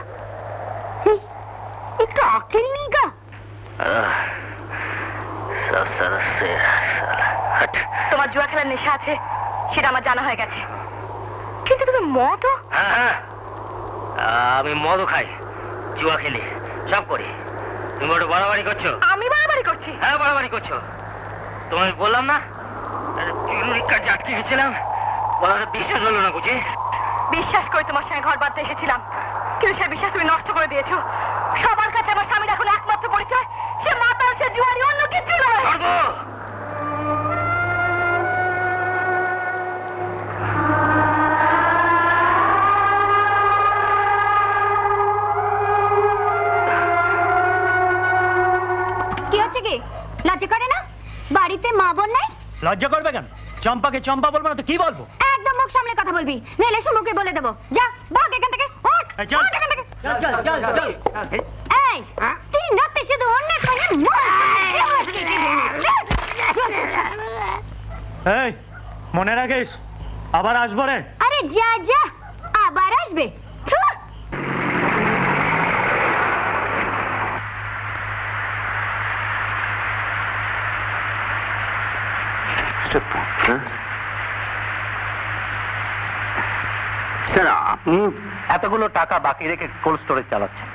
একটু আকেল নেই গা। তোমার জুয়া খেলার নেশা আছে সেটা আমার জানা হয়ে গেছে, কিন্তু তুমি মদও? হ্যাঁ, আমি মদও খাই, জুয়া খেলি, সব করি। তুমি ওটা বাড়াবাড়ি করছো। আমি বাড়াবাড়ি করছি? হ্যাঁ বাড়াবাড়ি করছো। তোমায় বললাম না কাজে আটকে গেছিলাম, বলাটা বিশ্বাস হলো না বুঝি। বিশ্বাস করে তোমার সঙ্গে ঘর বাঁধতে এসেছিলাম, কিন্তু সে বিশ্বাস তুমি নষ্ট করে দিয়েছো। সবার কাছে আমার স্বামীর এখন একমাত্র পরিচয় সে মাতাল, সে জুয়ারি, অন্য কিছু নয়। কি হচ্ছে কি? লজ্জা করে না? বাড়িতে মা বোন নাই? লজ্জা করবে কেন? চম্পাকে চম্পা বলবো না তো কি বলবো? একদম মুখ সামলে কথা বলবি, নাহলে এসে মুখে বলে দেবো। যা ভাগ এখান থেকে, ওঠ ওঠ এখান থেকে। এই তিন রাতে শুধু অন্যের সঙ্গে এই মনে রাখিস আবার আসবো রে। আরে যা যা, আবার আসবে। স্যার, আপনি এতগুলো টাকা বাকি রেখে কোল্ড স্টোরেজ চালাচ্ছেন,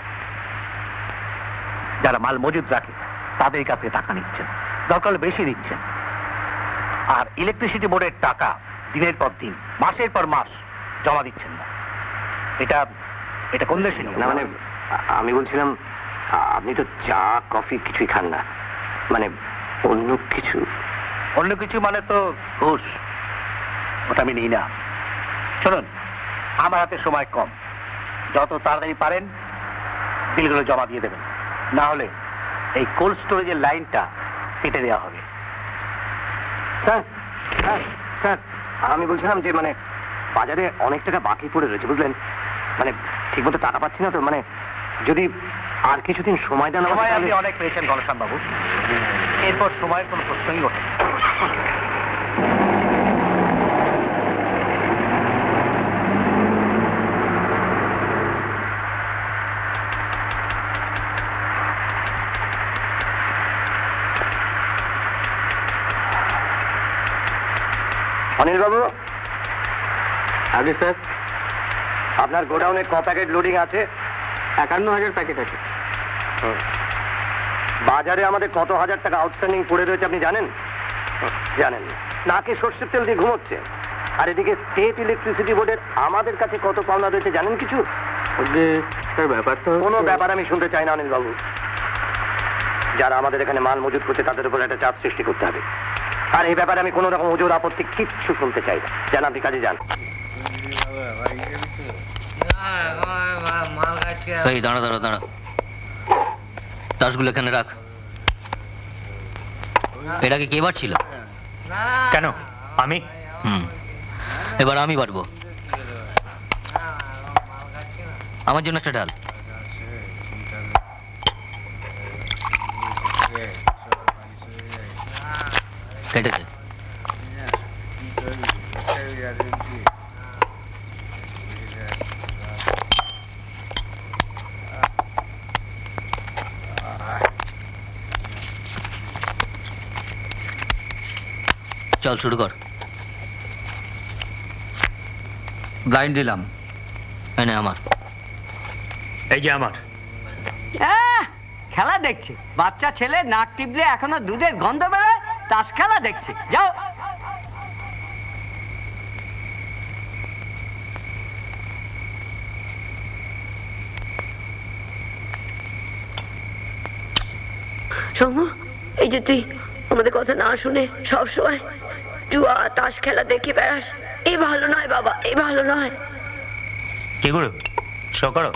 যারা মাল মজুদ রাখে তাদের কাছে টাকা নিচ্ছেন, দরকার হলে বেশি দিচ্ছেন, আর ইলেকট্রিসিটি বোর্ডের টাকা দিনের পর দিন, মাসের পর মাস জমা দিচ্ছেন না। এটা এটা কোন দেশে? না মানে আমি বলছিলাম আপনি তো চা কফি কিছুই খান না, মানে অন্য কিছু? অন্য কিছু মানে তো ঘুষ, ওটা আমি নিই না। শুনুন, আমার হাতে সময় কম, যত তাড়াতাড়ি পারেন বিলগুলো জমা দিয়ে দেবেন, না হলে এই কোল্ড স্টোরেজের লাইনটা কেটে দেওয়া হবে। স্যার স্যার আমি বলছিলাম যে মানে বাজারে অনেক টাকা বাকি পড়ে রয়েছে বুঝলেন, মানে ঠিক মতো টাকা পাচ্ছি না তো, মানে যদি আর কিছুদিন সময় দেন। সময় আপনি অনেক পেয়েছেন ঘনশ্যাম বাবু, এরপর সময়ের কোনো প্রশ্নই ওঠে না। অনিল বাবু। আগে স্যার, আপনার গোডাউনে ক প্যাকেট লোডিং আছে? 51,000 প্যাকেট আছে। বাজারে আমাদের কত হাজার টাকা আউটস্ট্যান্ডিং পড়ে রয়েছে আপনি জানেন? জানেন না, নাকে সর্ষের তেল দিয়ে ঘুমোচ্ছে। আর এদিকে স্টেট ইলেকট্রিসিটি বোর্ডের আমাদের কাছে কত পাওনা রয়েছে জানেন কিছু? স্যার ব্যাপার তো কোনো ব্যাপার আমি শুনতে চাই না অনিল বাবু। যারা আমাদের এখানে মাল মজুত করছে তাদের উপর একটা চাপ সৃষ্টি করতে হবে, আর এই ব্যাপারে আমি কোনো রকম ওজোর আপত্তি কিচ্ছু শুনতে চাই না। জান আপনি কাজে যান। এই দাঁড়া দাঁড়া দাঁড়া, তাসগুলো এখানে রাখ। এটাকে কে বাড়ছিল? কেন আমি? এবার আমি বাড়বো। আমার জন্য একটা ডাল। কেটেছে। চল শুরু কর। ব্লাইন্ড দিলাম। এনে আমার। এই যে আমার। খেলা দেখছে বাচ্চা ছেলে, নাক টিপলে এখনো দুধের গন্ধ বেরোয়, তাস খেলা দেখছে। যাও। রমু, এই যে তুই আমাদের কথা না শুনে সবসময় জুয়া তাস খেলা দেখে বেড়াস, এই ভালো নয় বাবা, এই ভালো নয়। কি করো শো করো।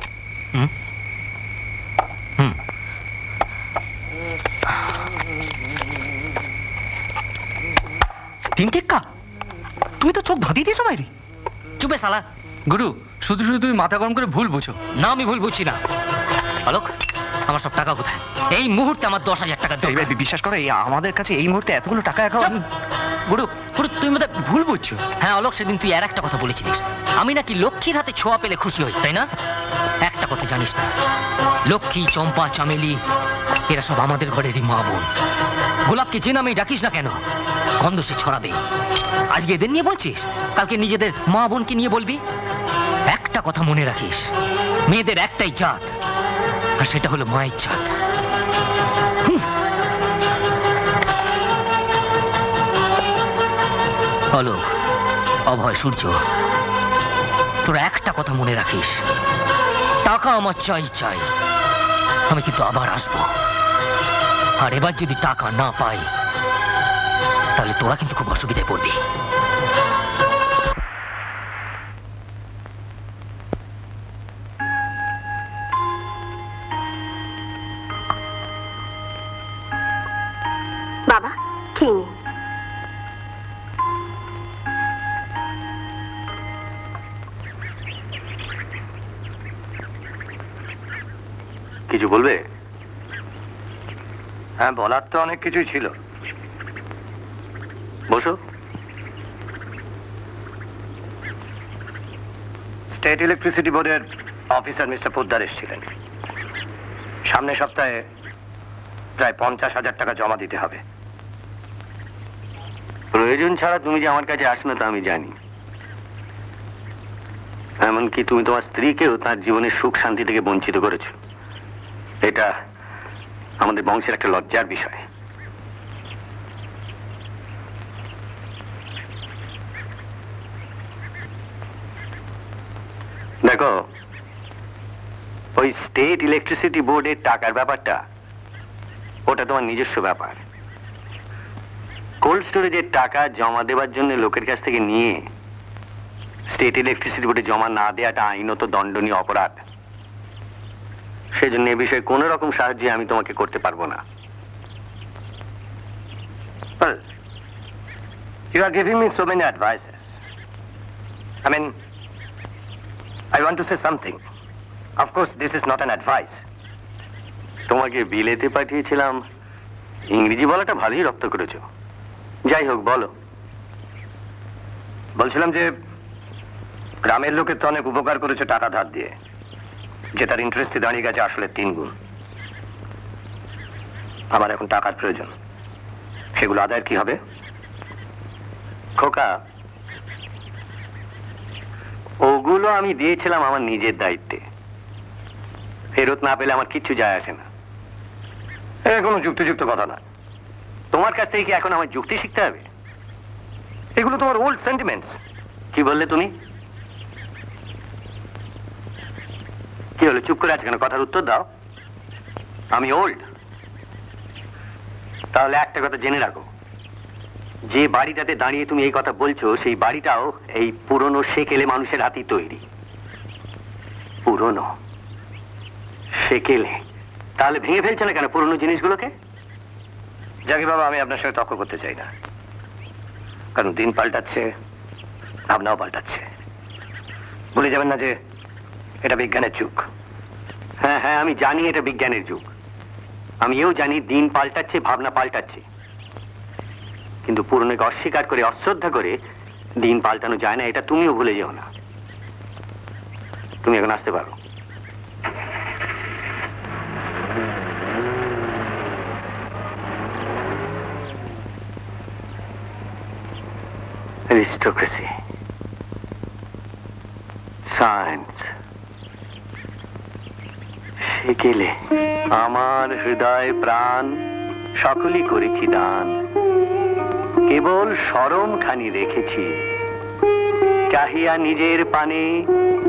তিন টেক্কা? তুমি তো চোখ ধাঁধিয়ে দিয়েছো মাইরি। চুপে শালা। গুরু, শুধু শুধু তুমি মাথা গরম করে ভুল বুঝো। না, আমি ভুল বুঝছি না। আলোক, আমার সব টাকা কোথায়? এই মুহূর্তে আমার 10,000 টাকা দরকার। বিশ্বাস করো, আমাদের কাছে এই মুহূর্তে এতগুলো টাকা এখন। গুরু, গুরু তুমি আমাদের ভুল বুঝছো। হ্যাঁ অলোক, সেদিন তুই আর একটা কথা বলেছিলিস, আমি নাকি লক্ষ্মীর হাতে ছোঁয়া পেলে খুশি হই, তাই না? একটা কথা জানিস না, লক্ষ্মী, চম্পা, চামেলি এরা সব আমাদের ঘরেরই মা বোন। গোলাপকে যে নামেই ডাকিস না কেন, গন্ধ সে ছড়াবে। আজকে এদের নিয়ে বলছিস, কালকে নিজেদের মা বোনকে নিয়ে বলবি। একটা কথা মনে রাখিস, মেয়েদের একটাই জাত, আর সেটা হলো মায়ের জাত। অলোক, অভয়, সূর্য, তোরা একটা কথা মনে রাখিস, টাকা আমার চাই চাই, আমি কিন্তু আবার আসবো। আর এবার যদি টাকা না পাই, তাহলে তোরা কিন্তু খুব অসুবিধায় পড়বি। বাবা খেয়ে নিন। কিছু বলবে? হ্যাঁ, বলার তো অনেক কিছুই ছিল। বসো। স্টেট ইলেকট্রিসিটি বোর্ডের অফিসার মিস্টার পোদ্দার এসেছিলেন। সামনের সপ্তাহে প্রায় 50,000 টাকা জমা দিতে হবে। প্রয়োজন ছাড়া তুমি যে আমার কাছে আসো না তা আমি জানি। এমনকি তুমি তোমার স্ত্রীকেও তার জীবনের সুখ শান্তি থেকে বঞ্চিত করেছো। এটা আমাদের বংশের একটা লজ্জার বিষয়। দেখো, ওই স্টেট ইলেকট্রিসিটি বোর্ডের টাকার ব্যাপারটা ওটা তোমার নিজস্ব ব্যাপার। কোল্ড স্টোরেজের টাকা জমা দেওয়ার জন্য লোকের কাছ থেকে নিয়ে স্টেট ইলেকট্রিসিটি বোর্ডে জমা না দেওয়াটা আইনত দণ্ডনীয় অপরাধ। সেজন্য এ বিষয়ে কোন রকম সাহায্য আমি তোমাকে করতে পারবো না। Well, you are giving me so many advices. I mean, I want to say something. Of course, this is not an advice. তোমাকে বিলেতে পাঠিয়েছিলাম, ইংরেজি বলাটা ভালোই রপ্ত করেছো। যাই হোক, বলো। বলছিলাম যে গ্রামের লোকের তো অনেক উপকার করেছে টাকা ধার দিয়ে, যে তার ইন্টারেস্টে দাঁড়িয়ে গেছে আসলে 3 গুণ। আমার এখন টাকার প্রয়োজন, সেগুলো আদায়ের কি হবে? খোকা, ওগুলো আমি দিয়েছিলাম আমার নিজের দায়িত্বে, ফেরত না পেলে আমার কিচ্ছু যায় আসে না। কোনো যুক্তিযুক্ত কথা না। তোমার কাছ থেকে কি এখন আমার যুক্তি শিখতে হবে? এগুলো তোমার ওল্ড সেন্টিমেন্টস। কি বললে তুমি? কি হলো, চুপ করে আছে কেন? কথার উত্তর দাও। আমি ওল্ড? তাহলে একটা কথা জেনে রাখো, যে বাড়িটাতে দাঁড়িয়ে তুমি এই কথা বলছো, সেই বাড়িটাও এই পুরনো সেকেলে মানুষের হাতেই তৈরি। পুরনো সেকেলে? তাহলে ভেঙে ফেলছো না কেন পুরনো জিনিসগুলোকে? জাকি বাবা, আমি আপনার সঙ্গে তর্ক করতে চাই না, কারণ দিন পাল্টাচ্ছে, ভাবনাও পাল্টাচ্ছে। ভুলে যাবেন না যে এটা বিজ্ঞানের যুগ। হ্যাঁ হ্যাঁ, আমি জানি এটা বিজ্ঞানের যুগ। আমি এও জানি দিন পাল্টাচ্ছে, ভাবনা পাল্টাচ্ছে, কিন্তু পুরনোকে অস্বীকার করে, অশ্রদ্ধা করে দিন পাল্টানো যায় না, এটা তুমিও ভুলে যেও না। তুমি এখন আসতে পারো। অ্যারিস্টোক্রেসি, সায়েন্স, সেকেলে আমার হৃদয় প্রাণ সকলই করেছি দান, কেবল শরম খানি রেখেছি, চাহিয়া নিজের পানে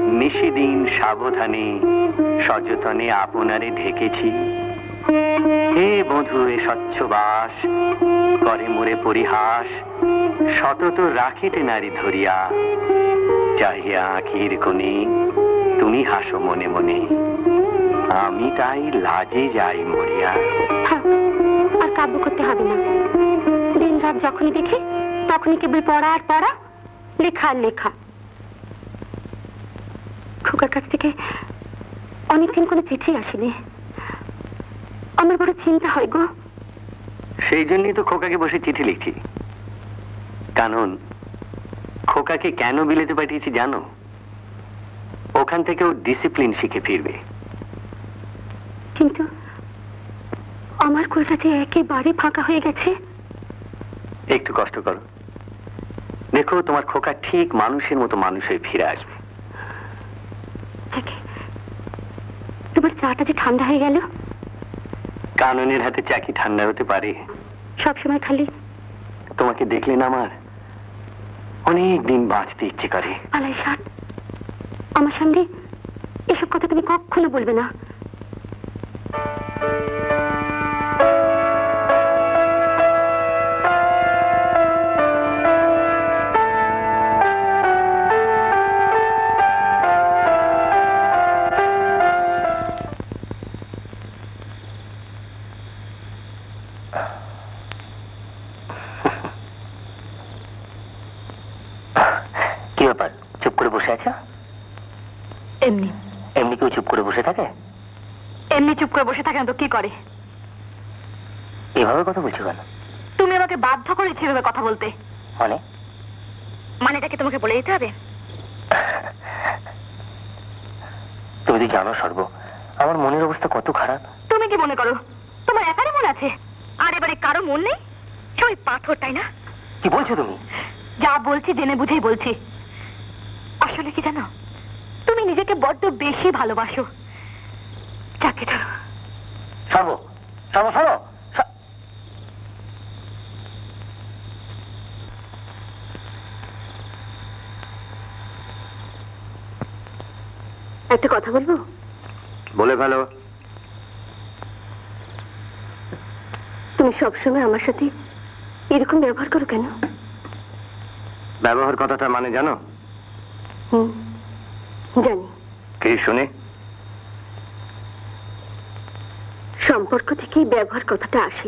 নিশিদিন সাবধানে সযতনে আপনারে ঢেকেছি। হে বধূ এ স্বচ্ছ বাস, করে মোরে পরিহাস, সতত রাখিতে নারী ধরিয়া, চাহিয়া আখির কোণে তুমি হাসো মনে মনে, আমি তাই লাজে যাই মরিয়া। আর কাব্য করতে হবে না। দিন রাত যখনই দেখি তখনই কেবল পড়া আর পড়া, লেখা আর লেখা। খোকার কাছ থেকে অনেকদিন কোনো চিঠি আসেনি, আমার বড় চিন্তা হয় গো। সেই জন্যই তো খোকাকে বসে চিঠি লিখছি। কারণ খোকাকে কেন বিলেতে পাঠিয়েছি জানো? ওখান থেকে ও ডিসিপ্লিন শিখে ফিরবে। কিন্তু আমার কোলটা যে একেবারে ফাঁকা হয়ে গেছে। একটু কষ্ট করো, দেখো তোমার খোকা ঠিক মানুষের মতো মানুষ হয়ে ফিরে আসবে। তোমার চাটা যে ঠান্ডা হয়ে গেল। কাননের হাতে চা কি ঠান্ডা হতে পারে? সবসময় খালি তোমাকে দেখলে না আমার অনেক দিন বাঁচতে ইচ্ছে করে। আলাই ষাট, আমার সামনে এসব কথা তুমি কখনো বলবে না। কি ব্যাপার, চুপ করে বসে আছো? এমনি। এমনি কেউ চুপ করে বসে থাকে? এমনি চুপ করে বসে থাকে না তো কি করে? এভাবে কথা বলছো কেন? তুমি আমাকে বাধ্য করেছো এভাবে কথা বলতে। মানে? মানেটাকে তোমাকে বলে দিতে হবে? তুমি তো জানো সর্ব, আমার মনের অবস্থা কত খারাপ। তুমি কি মনে করো তোমার একারই মন আছে? আর এবারে কারো মন নেই? সবাই পাথর, তাই না? কি বলছো তুমি? যা বলছি জেনে বুঝেই বলছি। আসলে কি জানো, তুমি নিজেকে বড্ড বেশি ভালোবাসো। যাকে ধরো সর্ব, সর্ব সর্ব, একটা কথা বলবো? বলে ফেলো। তুমি সবসময় আমার সাথে এরকম ব্যবহার করো কেন? ব্যবহার কথাটা মানে জানো? জানি। কি শুনে? সম্পর্ক থেকেই ব্যবহার কথাটা আসে।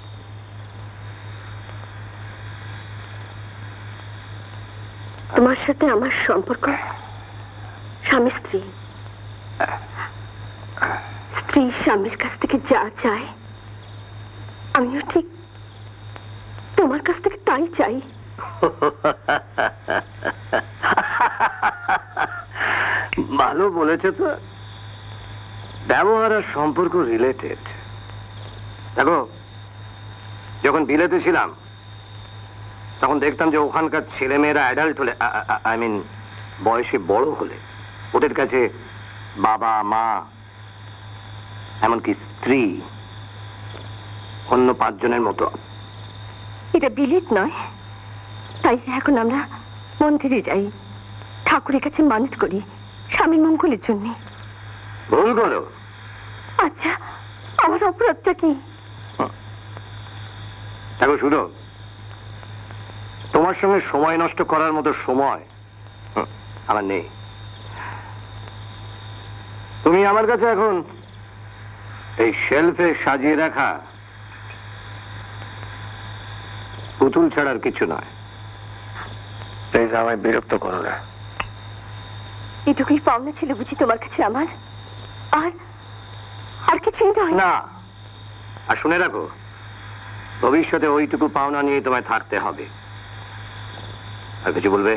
তোমার সাথে আমার সম্পর্ক স্বামী স্ত্রী। স্ত্রী স্বামীর কাছ থেকে যা চায় আমিও ঠিক তোমার কাছ থেকে তাই চাই। ভালো বলেছে তো। ব্যবহার আর সম্পর্ক রিলেটেড। দেখো, যখন বিলেতে ছিলাম তখন দেখতাম যে ওখানকার ছেলেমেয়েরা অ্যাডাল্ট হলে, আই মিন বয়সে বড় হলে, ওদের কাছে বাবা মা এমনকি স্ত্রী অন্য 5 জনের মতো। এটা বিলেত নয়, তাই এখন আমরা মন্দিরে যাই, ঠাকুরের কাছে মানত করি স্বামীর মঙ্গলের জন্য। ভুল করো। আচ্ছা, আমার অপরাধটা কি? দেখো শুনো, তোমার সঙ্গে সময় নষ্ট করার মতো সময় আমার নেই। তুমি আমার কাছে এখন এই শেলফে সাজিয়ে রাখা পুতুল ছাড়ার কিছু নয়। প্লিজ আমায় বিরক্ত করো না। এটুকুই পাওনা ছিল বুঝি তোমার কাছে আমার? আর আর কিছুই নয়? না। আর শুনে রাখো, ভবিষ্যতে ওইটুকু পাওনা নিয়ে তোমায় থাকতে হবে। আর কিছু বলবে?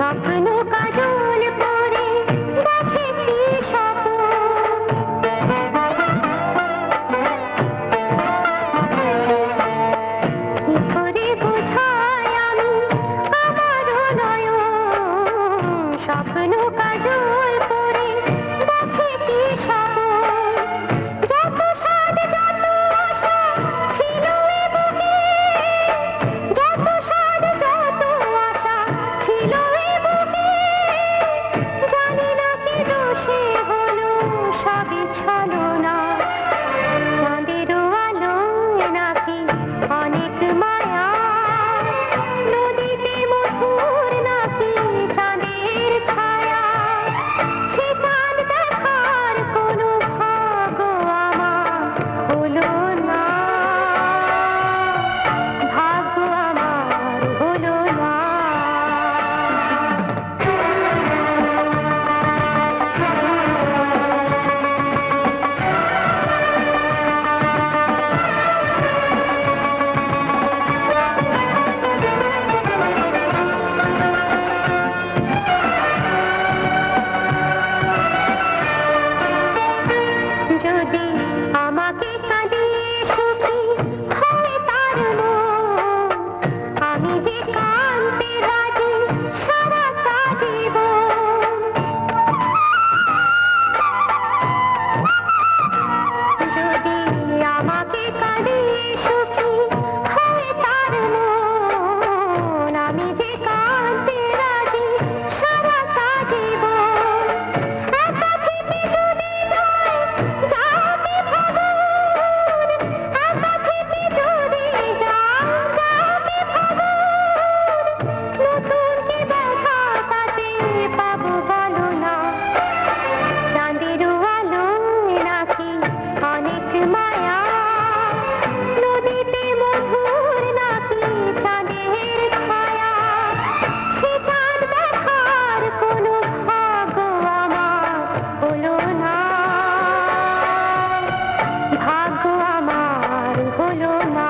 স্বপ্ন কাজল পরে দেখে কি স্বপ্ন কি করে বোঝাই আমি আমার নয়ন স্বপ্ন কাজল পরে দেখে কি স্বপ্ন যত স্বাদ যত আশা ছিল এ বুকে যত স্বাদ যত আশা ছিল এ বুকে জানি না কি দোষে হলো সবই ছলনা চাঁদেরও আলোয় নাকি অনেক মায়া নদীতে মধুর নাকি চাঁদের ছায়া সে চাঁদ দেখার কোনো ভাগ্য আমার হলো না ভাগ্য আমার হলো না যদি আমাকে কাঁদিয়ে সুখী হয় তার মন আমি যে কাঁদতে রাজি সারাটা জীবন যদি আমাকে কাঁদিয়ে সুখী হয় তার মন আমি যে কাঁদতে রাজি সারাটা জীবন একা থেকে যদি যাবে ফাগুন একা থেকে যদি যাবে ফাগুন নতুন কি ব্যথা তাতে পাবো বলো না চাঁদেরও আলোয় নাকি অনেক মায়া নদীতে মধুর নাকি চাঁদের ছায়া সে চাঁদ দেখার কোনো ভাগ্য আমার হলো না ভাগ্য আমার হলো না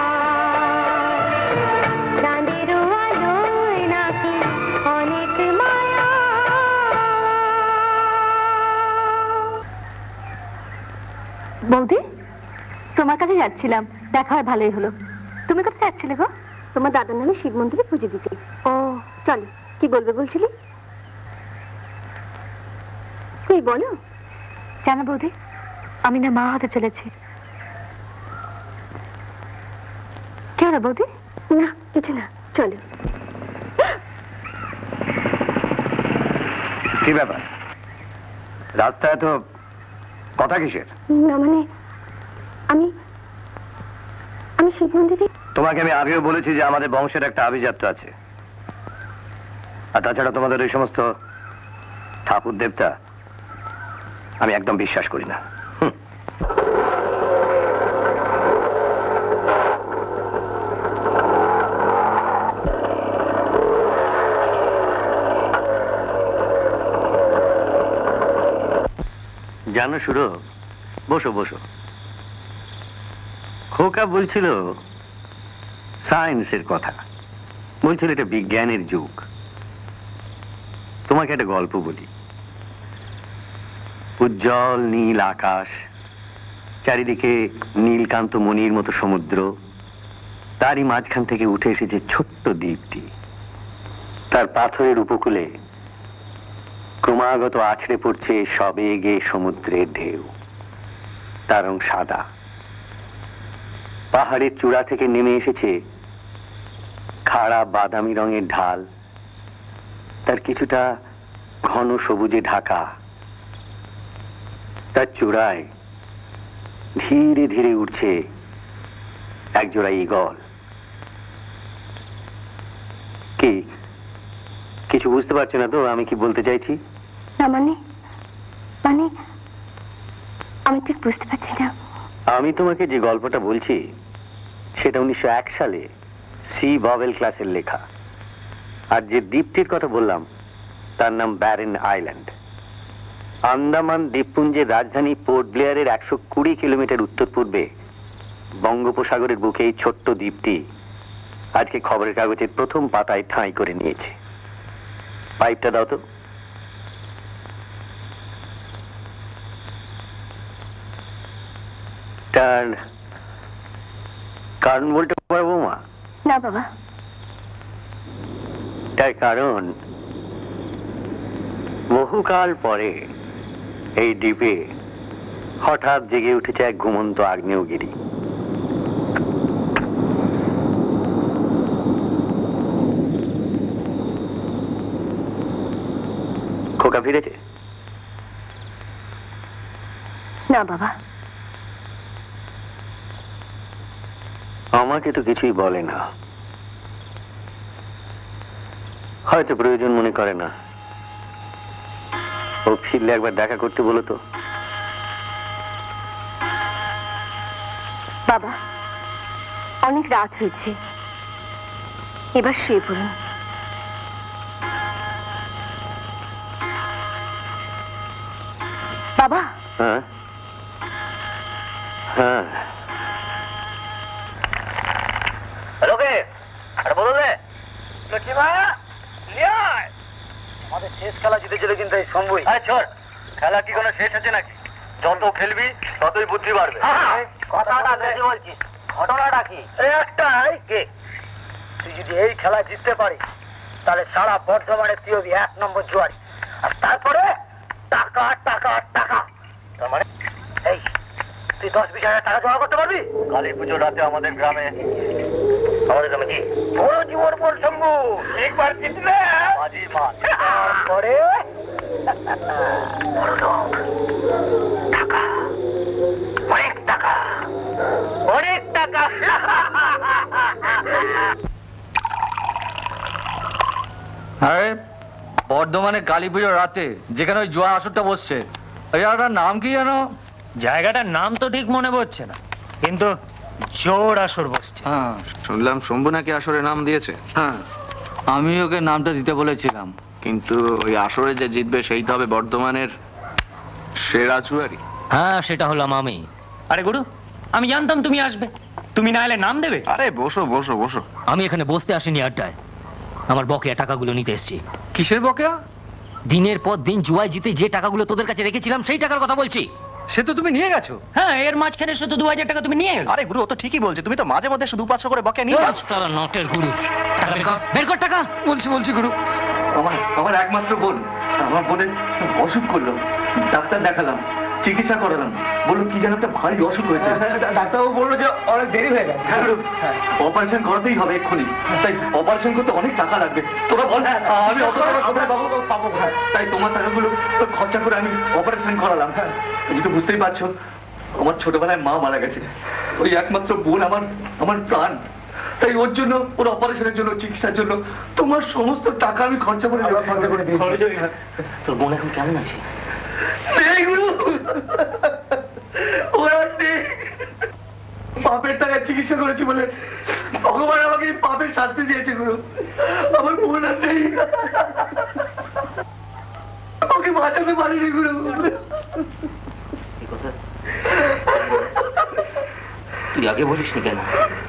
চাঁদেরও আলোয় নাকি অনেক মায়া বৌদি তোমার কাছে যাচ্ছিলাম দেখা হয় ভালোই হলো তুমি কোথায় যাচ্ছিলে গো তোমার দাদার নামে শিব মন্দিরে পুজো দিতে ও চলো কি বলবে বলছিলি তুই বলো জানো বৌদি আমি না মা হতে চলেছি কি হলো বৌদি না কিছু না চলো কি ব্যাপার রাস্তায় তো কথা কিসের? না মানে আমি আমি শিব মন্দিরে তোমাকে আমি আগেও বলেছি যে আমাদের বংশের একটা আভিজাত্য আছে, আর তাছাড়া তোমাদের ওই সমস্ত ঠাকুর দেবতা আমি একদম বিশ্বাস করি না। জানো শুরু, বসো বসো। খোকা বলছিল সায়েন্সের কথা, বলছিল এটা বিজ্ঞানের যুগ। তোমাকে একটা গল্প বলি। উজ্জ্বল নীল আকাশ, চারিদিকে নীলকান্ত মণির মতো সমুদ্র, তারই মাঝখান থেকে উঠে এসেছে ছোট্ট দ্বীপটি। তার পাথরের উপকূলে ক্রমাগত আছড়ে পড়ছে সবেগে সমুদ্রের ঢেউ। তার রং সাদা। পাহাড়ের চূড়া থেকে নেমে এসেছে খাড়া বাদামি রঙের ঢাল, তার কিছুটা ঘন সবুজে ঢাকা। তার চূড়ায় ধীরে ধীরে উঠছে একজোড়া ঈগল। কি কিছু বুঝতে পারছো না তো আমি কি বলতে চাইছি? না মানে মানে আমি ঠিক বুঝতে পারছি না। আমি তোমাকে যে গল্পটা বলছি সেটা 1901 সালে সি ববেল ক্লাসের লেখা। আর যে দ্বীপটির কথা বললাম তার নাম ব্যারেন আইল্যান্ড। আন্দামান দ্বীপপুঞ্জের রাজধানী পোর্ট ব্লেয়ারের 120 কিলোমিটার উত্তর পূর্বে বঙ্গোপসাগরের বুকে এই ছোট্ট দ্বীপটি আজকে খবরের কাগজের প্রথম পাতায় ঠাঁই করে নিয়েছে। পাইপটা দাও তো। তার কারণ বলতে পারবো মা? না বাবা। তার কারণ বহুকাল পরে এই দ্বীপে হঠাৎ জেগে উঠেছে এক ঘুমন্ত আগ্নেয়গিরি। খোকা ফিরেছে? না বাবা। আমাকে তো কিছুই বলে না, হয়তো প্রয়োজন মনে করে না। ও ফিরলে একবার দেখা করতে বলো তো। বাবা অনেক রাত হয়েছে, এবার শুয়ে পড়ুন। বাবা। হ্যাঁ হ্যাঁ। লোকে আরে বলো রে লক্ষ্মী মায়া নিয়ে আয়। আমাদের শেষ খেলা জিতে চলে কিন্তু এই শম্ভুই। আরে চল, খেলা কি কোনো শেষ আছে নাকি? যত খেলবি ততই বুদ্ধি বাড়বে। কথাটা বেশি বলছিস, ঘটনাটা কি? একটাই, কে তুই যদি এই খেলা জিততে পারিস তাহলে সারা বর্ধমানে তুই হবি 1 নম্বর জুয়ারি। আর তারপরে টাকা টাকা টাকা। তার মানে এই তুই 10-20 হাজার টাকা জমা করতে পারবি? কালী পুজোর রাতে আমাদের গ্রামে কি বড় জীবন বল শম্ভু, একবার জিতলে বাজি মাল। তারপরে বড় লোক, টাকা, অনেক টাকা, অনেক টাকা। আরে বর্ধমানে কালী পুজোর রাতে যেখানে ওই জোয়া আসরটা বসছে, ওই জায়গাটার নাম কি জানো? জায়গাটার নাম তো ঠিক মনে পড়ছে না, কিন্তু জোর আসর বসছে। হ্যাঁ শুনলাম শম্ভু নাকি আসরের নাম দিয়েছে। হ্যাঁ আমি ওকে নামটা দিতে বলেছিলাম, কিন্তু ওই আসরে যে জিতবে সেই তো হবে বর্ধমানের সেরা জুয়ারি। হ্যাঁ সেটা হলাম আমি। আরে গুরু, আমি জানতাম তুমি আসবে, তুমি না এলে নাম দেবে? আরে বসো বসো বসো। আমি এখানে বসতে আসিনি আড্ডায়, আমার বকেয়া টাকাগুলো নিতে এসেছি। কিসের বকেয়া? দিনের পর দিন জুয়ায় জিতে যে টাকাগুলো তোদের কাছে রেখেছিলাম সেই টাকার কথা বলছি। সে তো তুমি নিয়ে গেছো। হ্যাঁ এর মাঝখানে শুধু 2000 টাকা তুমি নিয়ে। আরে গুরু ও তো ঠিকই বলছে, তুমি তো মাঝে মধ্যে শুধু 500 করে বকেয়া নিয়ে যাচ্ছ। সারা নটের গুরু, টাকা বের কর টাকা। বলছি গুরু, আমার একমাত্র বোন, আমার বোনের অসুখ করলো, ডাক্তার দেখালাম, চিকিৎসা করালাম, বললো কি যেন একটা ভারী অসুখ হয়েছে। ডাক্তারবাবু বললো যে অনেক দেরি হয়ে গেছে। হ্যাঁ গুরু, অপারেশন করাতেই হবে এক্ষুনি, তাই অপারেশন করতে অনেক টাকা লাগবে। তোরা বল আমি অত টাকা কোথায় পাবো? তাই তোমার টাকাগুলো খরচা করে আমি অপারেশন করালাম। তুমি তো বুঝতেই পারছো আমার ছোটবেলায় মা মারা গেছে, ওই একমাত্র বোন আমার প্রাণ, তাই ওর জন্য, ওর অপারেশনের জন্য, চিকিৎসার জন্য তোমার সমস্ত টাকা আমি খরচা করে দিই। তোর বোন এখন কেমন আছে? পাপের টাকায় চিকিৎসা করেছি বলে ভগবান আমাকে পাপের শাস্তি দিয়েছে গুরু। আমার বোন আর নেই, ওকে বাঁচাতে পারিনি গুরু। তুই আগে বলিস নি কেন?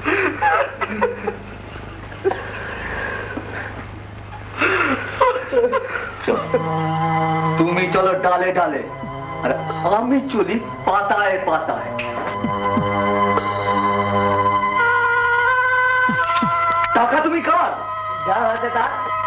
তুমি চলো ডালে ডালে, আর আমি চলি পাতায় পাতায়। টাকা তুমি কার? যা হয়েছে তা।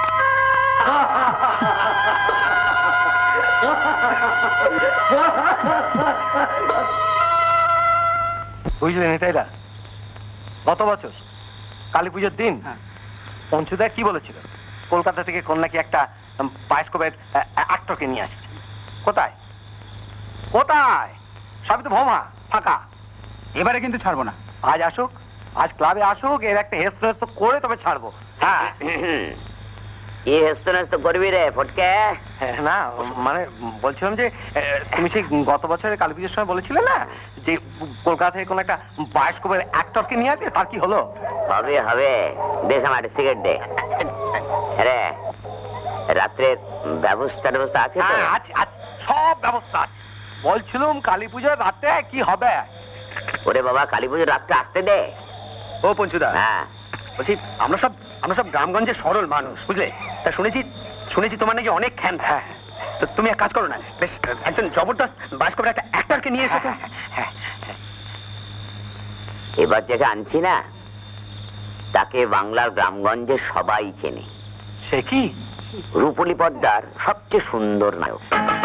বুঝলেন এটাইরা? গত বছর কালী পুজোর দিন পঞ্চুদা কি বলেছিল? কলকাতা থেকে কোন নাকি একটা বায়োস্কোপের অ্যাক্টরকে নিয়ে আসবে। কোথায় কোথায়? সবই তো ভমা ফাঁকা। এবারে কিন্তু ছাড়বো না। আজ আসুক, আজ ক্লাবে আসুক, এর একটা হেস্ত করে তবে ছাড়বো। হ্যাঁ এই হেস্ত করবি রে ফটকে? না মানে বলছিলাম যে তুমি সেই গত বছরের কালী পুজোর সময় বলেছিলে না যে কলকাতা থেকে কোন একটা বায়োস্কোপের অ্যাক্টরকে নিয়ে আসবে, তার কি হলো? হবে দেশ আমার সিগারেট দে। আরে রাত্রে ব্যবস্থা আছে তো? আছে, সব ব্যবস্থা আছে। বলছিলাম কালী পুজোর রাতে কি হবে? ওরে বাবা, কালী পুজোর রাতটা আসতে দে। ও পঞ্চুদা, হ্যাঁ বলছি আমরা সব গ্রামগঞ্জে সরল মানুষ, বুঝলে? তা শুনেছি শুনেছি তোমার নাকি অনেক খ্যান। হ্যাঁ, তো তুমি এক কাজ করো না, বেশ একজন জবরদস্ত বাস্তবের একটা অ্যাক্টরকে নিয়ে এসো তো। এবার যাকে আনছি না, তাকে বাংলার গ্রামগঞ্জে সবাই চেনে। সে কি? রূপলী পর্দার সবচেয়ে সুন্দর নায়ক।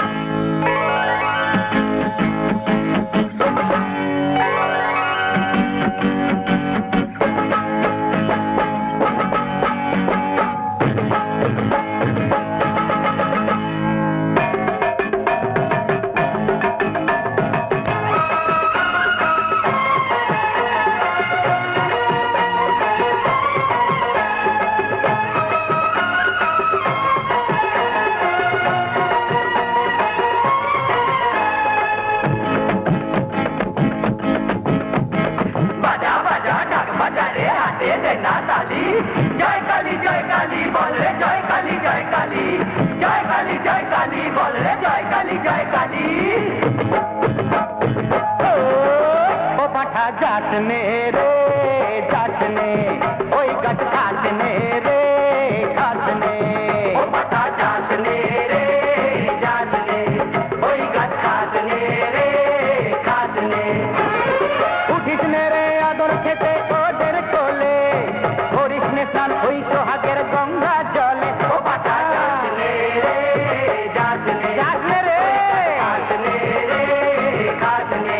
जासने रे जासने ओई गज खासने रे खासने ओ बता जासने रे जासने ओई गज खासने रे खासने उठिसने रे आदर खेते ओদের কোলে করিসনে স্নান ওই সোহাগের গঙ্গা জলে ও বতা जासने रे जासने जासने রে खासने রে खासने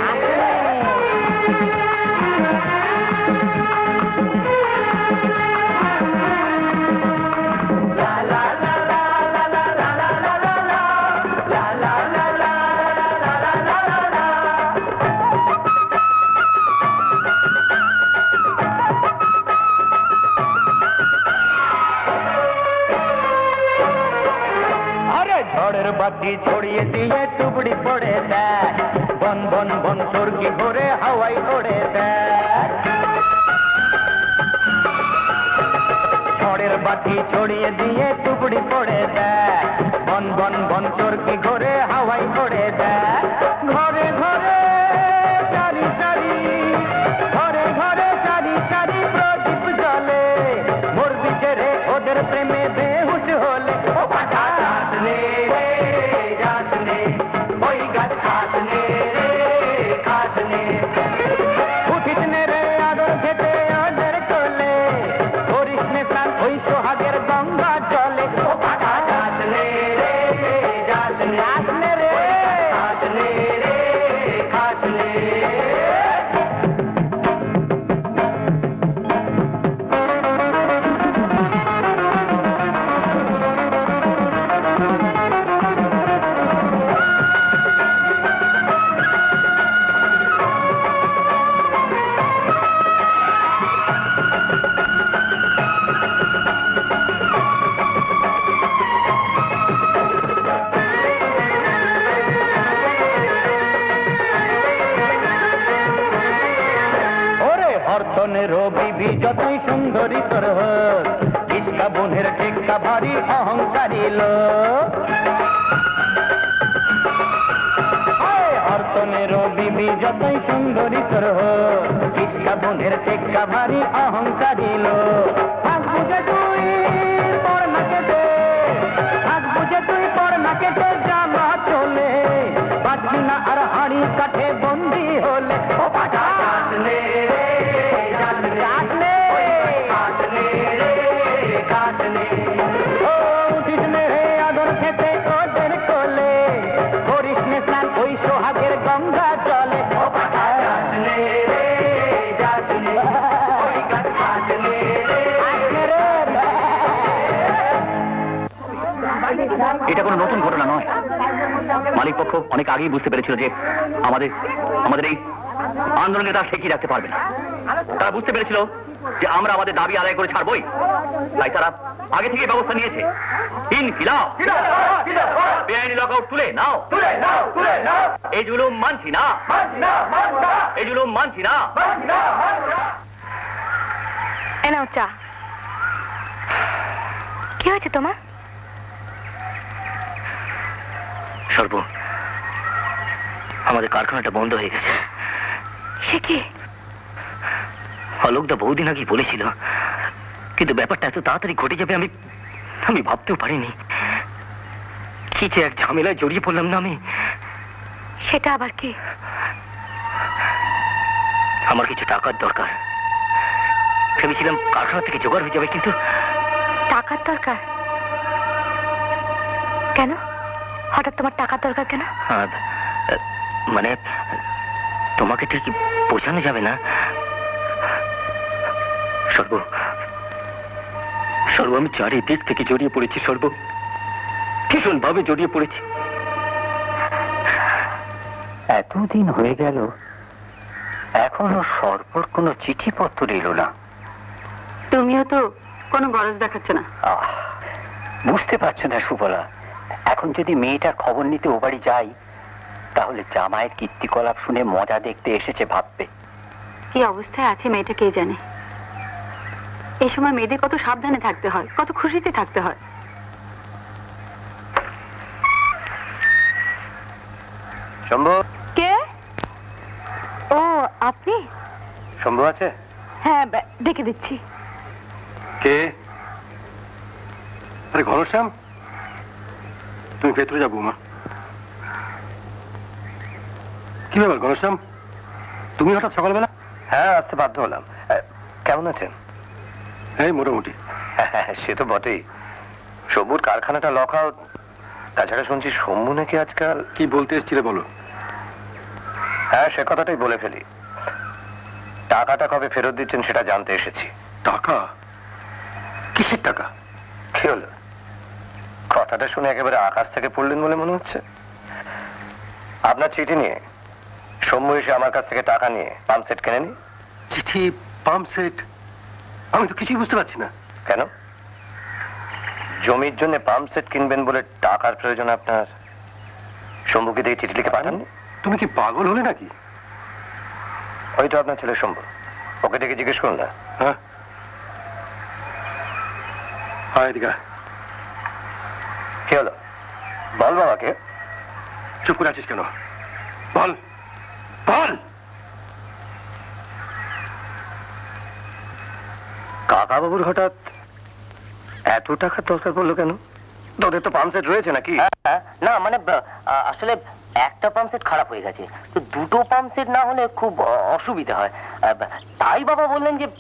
বাতি ছড়িয়ে দিয়ে টুবড়ি পড়ে দেয় বন বন বন চরকি ঘুরে হাওয়াই ওড়ে দেয় ঝড়ের বাতি ছড়িয়ে দিয়ে টুবড়ি পড়ে দেয় বন বন বন চরকি ঘুরে হাওয়াই ওড়ে দেয় ঘরে ঘরে সারি সারি ঘরে ঘরে সারি সারি প্রদীপ জ্বলে মোর বিচেরে ওদের প্রেমে বেহুশ হলে ও বাটা আসলে উঠিসনে রে আদর খেতে ওদের কোলে করিসনে স্নান ওই সোহাগের গঙ্গা জলে ও বাটা যাসনে রে যাসনে আসনে রে আসনে রে খাসনে বিবি যতই সুন্দরী তোর হোক ইস্কা বোনের টেক্কা ভারী অহংকারী লোক অর্তনের বিবি যতই সুন্দরী তোর হোক ইস্কা বোনের টেক্কা ভারী অহংকারী লোক আজ বুঝে তুই পর না কেটে আজ বুঝে তুই পর না কেটে জামা চলে বাঁচবি না আর হাড়ি কাঠে বন্দি হলে ও বাজা আসলে উঠিসনে রে আদর খেতে ওদের কোলে করিসনে স্নান ওই সোহাগের গঙ্গা জলে ও বাটা যাসনে রে যাসনে ওই গাছ খাসনে রে আসনে রে। এটা কোনো নতুন ঘটনা নয়। মালিক পক্ষ অনেক আগেই বুঝতে পেরেছিল যে আমাদের এই আন্দোলনে তারা ঠেকিয়ে রাখতে পারবে না। তারা বুঝতে পেরেছিল যে আমরা আমাদের দাবি আদায় করে ছাড়বই, তাই তারা আগে থেকে ব্যবস্থা নিয়েছে। ইনকিলাব, বেআইনি লকআউট তুলে নাও, এই জুলুম মানছি না, এই জুলুম মানছি না। এনাও চা। কি হয়েছে তোমার? সর্ব, আমাদের কারখানাটা বন্ধ হয়ে গেছে। সে কি? অলোকদা বহুদিন আগে বলেছিল, কিন্তু ব্যাপারটা এত তাড়াতাড়ি ঘটে যাবে আমি আমি ভাবতেও পারিনি কি যে এক ঝামেলায় জড়িয়ে পড়লাম না আমি। সেটা আবার কি? আমার কিছু টাকার দরকার। ভেবেছিলাম কারখানা থেকে জোগাড় হয়ে যাবে, কিন্তু টাকার দরকার কেন? হঠাৎ তোমার টাকার দরকার কেন? মানে তোমাকে ঠিক বোঝানো যাবে না। সর্ব আমি চারিদিক থেকে জড়িয়ে পড়েছি, ভীষণ ভাবে জড়িয়ে পড়েছি। এতদিন হয়ে গেল, এখনো সর্বর কোনো চিঠিপত্র এলো না। তুমিও তো কোনো গরজ দেখাচ্ছ না। বুঝতে পারছো না সুফলা, এখন যদি মেয়েটার খবর নিতে ও বাড়ি যাই, তাহলে জামাইয়ের কীর্তিকলাপ শুনে মজা দেখতে এসেছে ভাববে। কি অবস্থায় আছে মেয়েটা কে জানে। এই সময় মেয়েদের কত সাবধানে থাকতে হয়, কত খুশিতে থাকতে হয়। শম্ভু। কে? ও আপনি? শম্ভু আছে? হ্যাঁ, ডেকে দিচ্ছি। কে? আরে ঘনশ্যাম, তুমি ভেতরে যাবো মা। কি ব্যাপার ঘনশ্যাম, তুমি হঠাৎ সকালবেলা? হ্যাঁ, আসতে বাধ্য হলাম। কেমন আছেন? এই মোটামুটি। সে তো বটেই। শম্ভুর কারখানাটা লক আউট। তাছাড়া শুনছি শম্ভু নাকি আজকাল... কি বলতে এসেছিলে বলো? হ্যাঁ, সে কথাটাই বলে ফেলি। টাকাটা কবে ফেরত দিচ্ছেন সেটা জানতে এসেছি। টাকা? কিসের টাকা? কি হলো, কথাটা শুনে একেবারে আকাশ থেকে পড়লেন বলে মনে হচ্ছে? আপনার চিঠি নিয়ে শম্ভু এসে আমার কাছ থেকে টাকা নিয়ে পাম্প সেট কেনেনি। চিঠি, পাম্প সেট? আমি তো কিছুই বুঝতে পারছি না। কেন? জমির জন্য পাম্প সেট কিনবেন বলে টাকার প্রয়োজন আপনার। শম্ভুকে দিয়ে চিঠি লিখে পাঠাননি? তুমি কি পাগল হলে নাকি? ওই তো আপনার ছেলে শম্ভু, ওকে ডেকে জিজ্ঞেস করুন না। হ্যাঁ, এদিকে। কি হলো বল বাবাকে। চুপ করে আছিস কেন? বল বল। কাকা বাবুর হঠাৎ এত টাকার দরকার পড়লো কেন? তোদের তো পাম্প সেট রয়েছে নাকি? না, মানে আসলে একটা পাম্প সেট খারাপ হয়ে গেছে, তো দুটো পাম্প সেট না হলে খুব অসুবিধা হয়। তাই বাবা বললেন যে...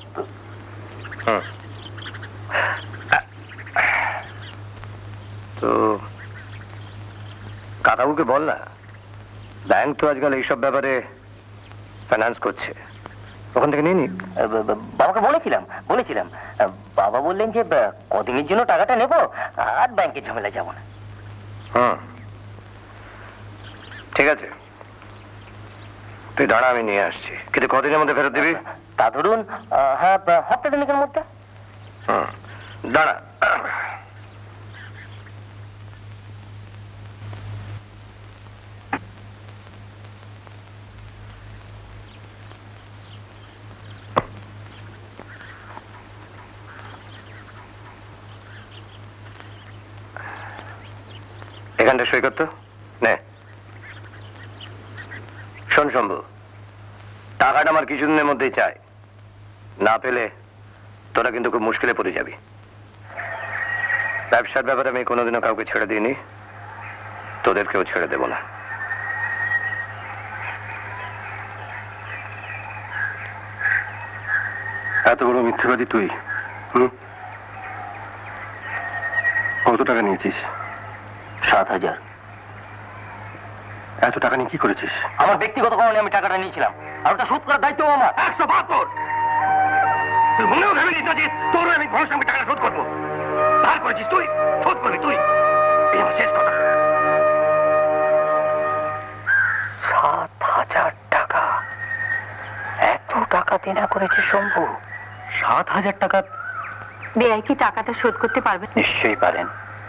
তো কাকাবুকে বল না, ব্যাংক তো আজকাল এইসব ব্যাপারে ফাইন্যান্স করছে, ওখান থেকে নিয়ে নি। বাবাকে বলেছিলাম। বাবা বললেন যে কদিনের জন্য টাকাটা নেব, আর ব্যাংকের ঝামেলা যাবো না। ঠিক আছে, তুই দাঁড়া, আমি নিয়ে আসছি। কিন্তু কদিনের মধ্যে ফেরত দিবি? তা ধরুন হ্যাঁ, হপ্তা দিনের মধ্যে। দাঁড়া। এখানটা সই করতো নে। শোন শম্ভু, টাকাটা আমার কিছুদিনের মধ্যেই চাই, না পেলে তোরা কিন্তু খুব মুশকিলে পড়ে যাবি। ব্যবসার ব্যাপারে আমি কোনোদিনও কাউকে ছেড়ে দিইনি, তোদেরকেও ছেড়ে দেব না। এত বড় মিথ্যেবাদী তুই। কত টাকা নিয়েছিস? 7,000। এত টাকা নিয়ে কি করেছিস? আমার ব্যক্তিগত কারণে আমি টাকাটা নিয়েছিলাম, আর ওটা শোধ করার দায়িত্ব আমার। 172। তুই মনেও ভেবে নিস না যে তোর আমি ঘরের সঙ্গে টাকা শোধ করবো। ধার করেছিস তুই, শোধ করবি তুই। এই আমার শেষ কথা। 7,000 টাকা? এত টাকা দেনা করেছে শম্ভু? 7,000 টাকা? বেআই কি টাকাটা শোধ করতে পারবে? নিশ্চয়ই পারেন।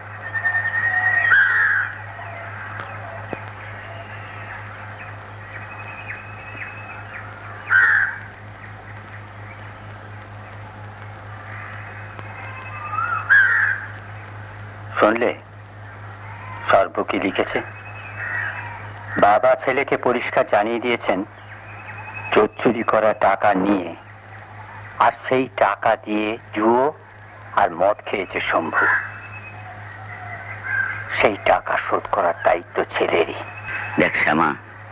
শুনলে সর্ব কি লিখেছে? বাবা ছেলেকে পরিষ্কার জানিয়ে দিয়েছেন চুরি করা টাকা নিয়ে, আর সেই টাকা দিয়ে জুয়ো আর মদ খেয়েছে শম্ভু। সেই টাকা শোধ করার দায়িত্ব ছেলেরই। দেখ শ্যামা,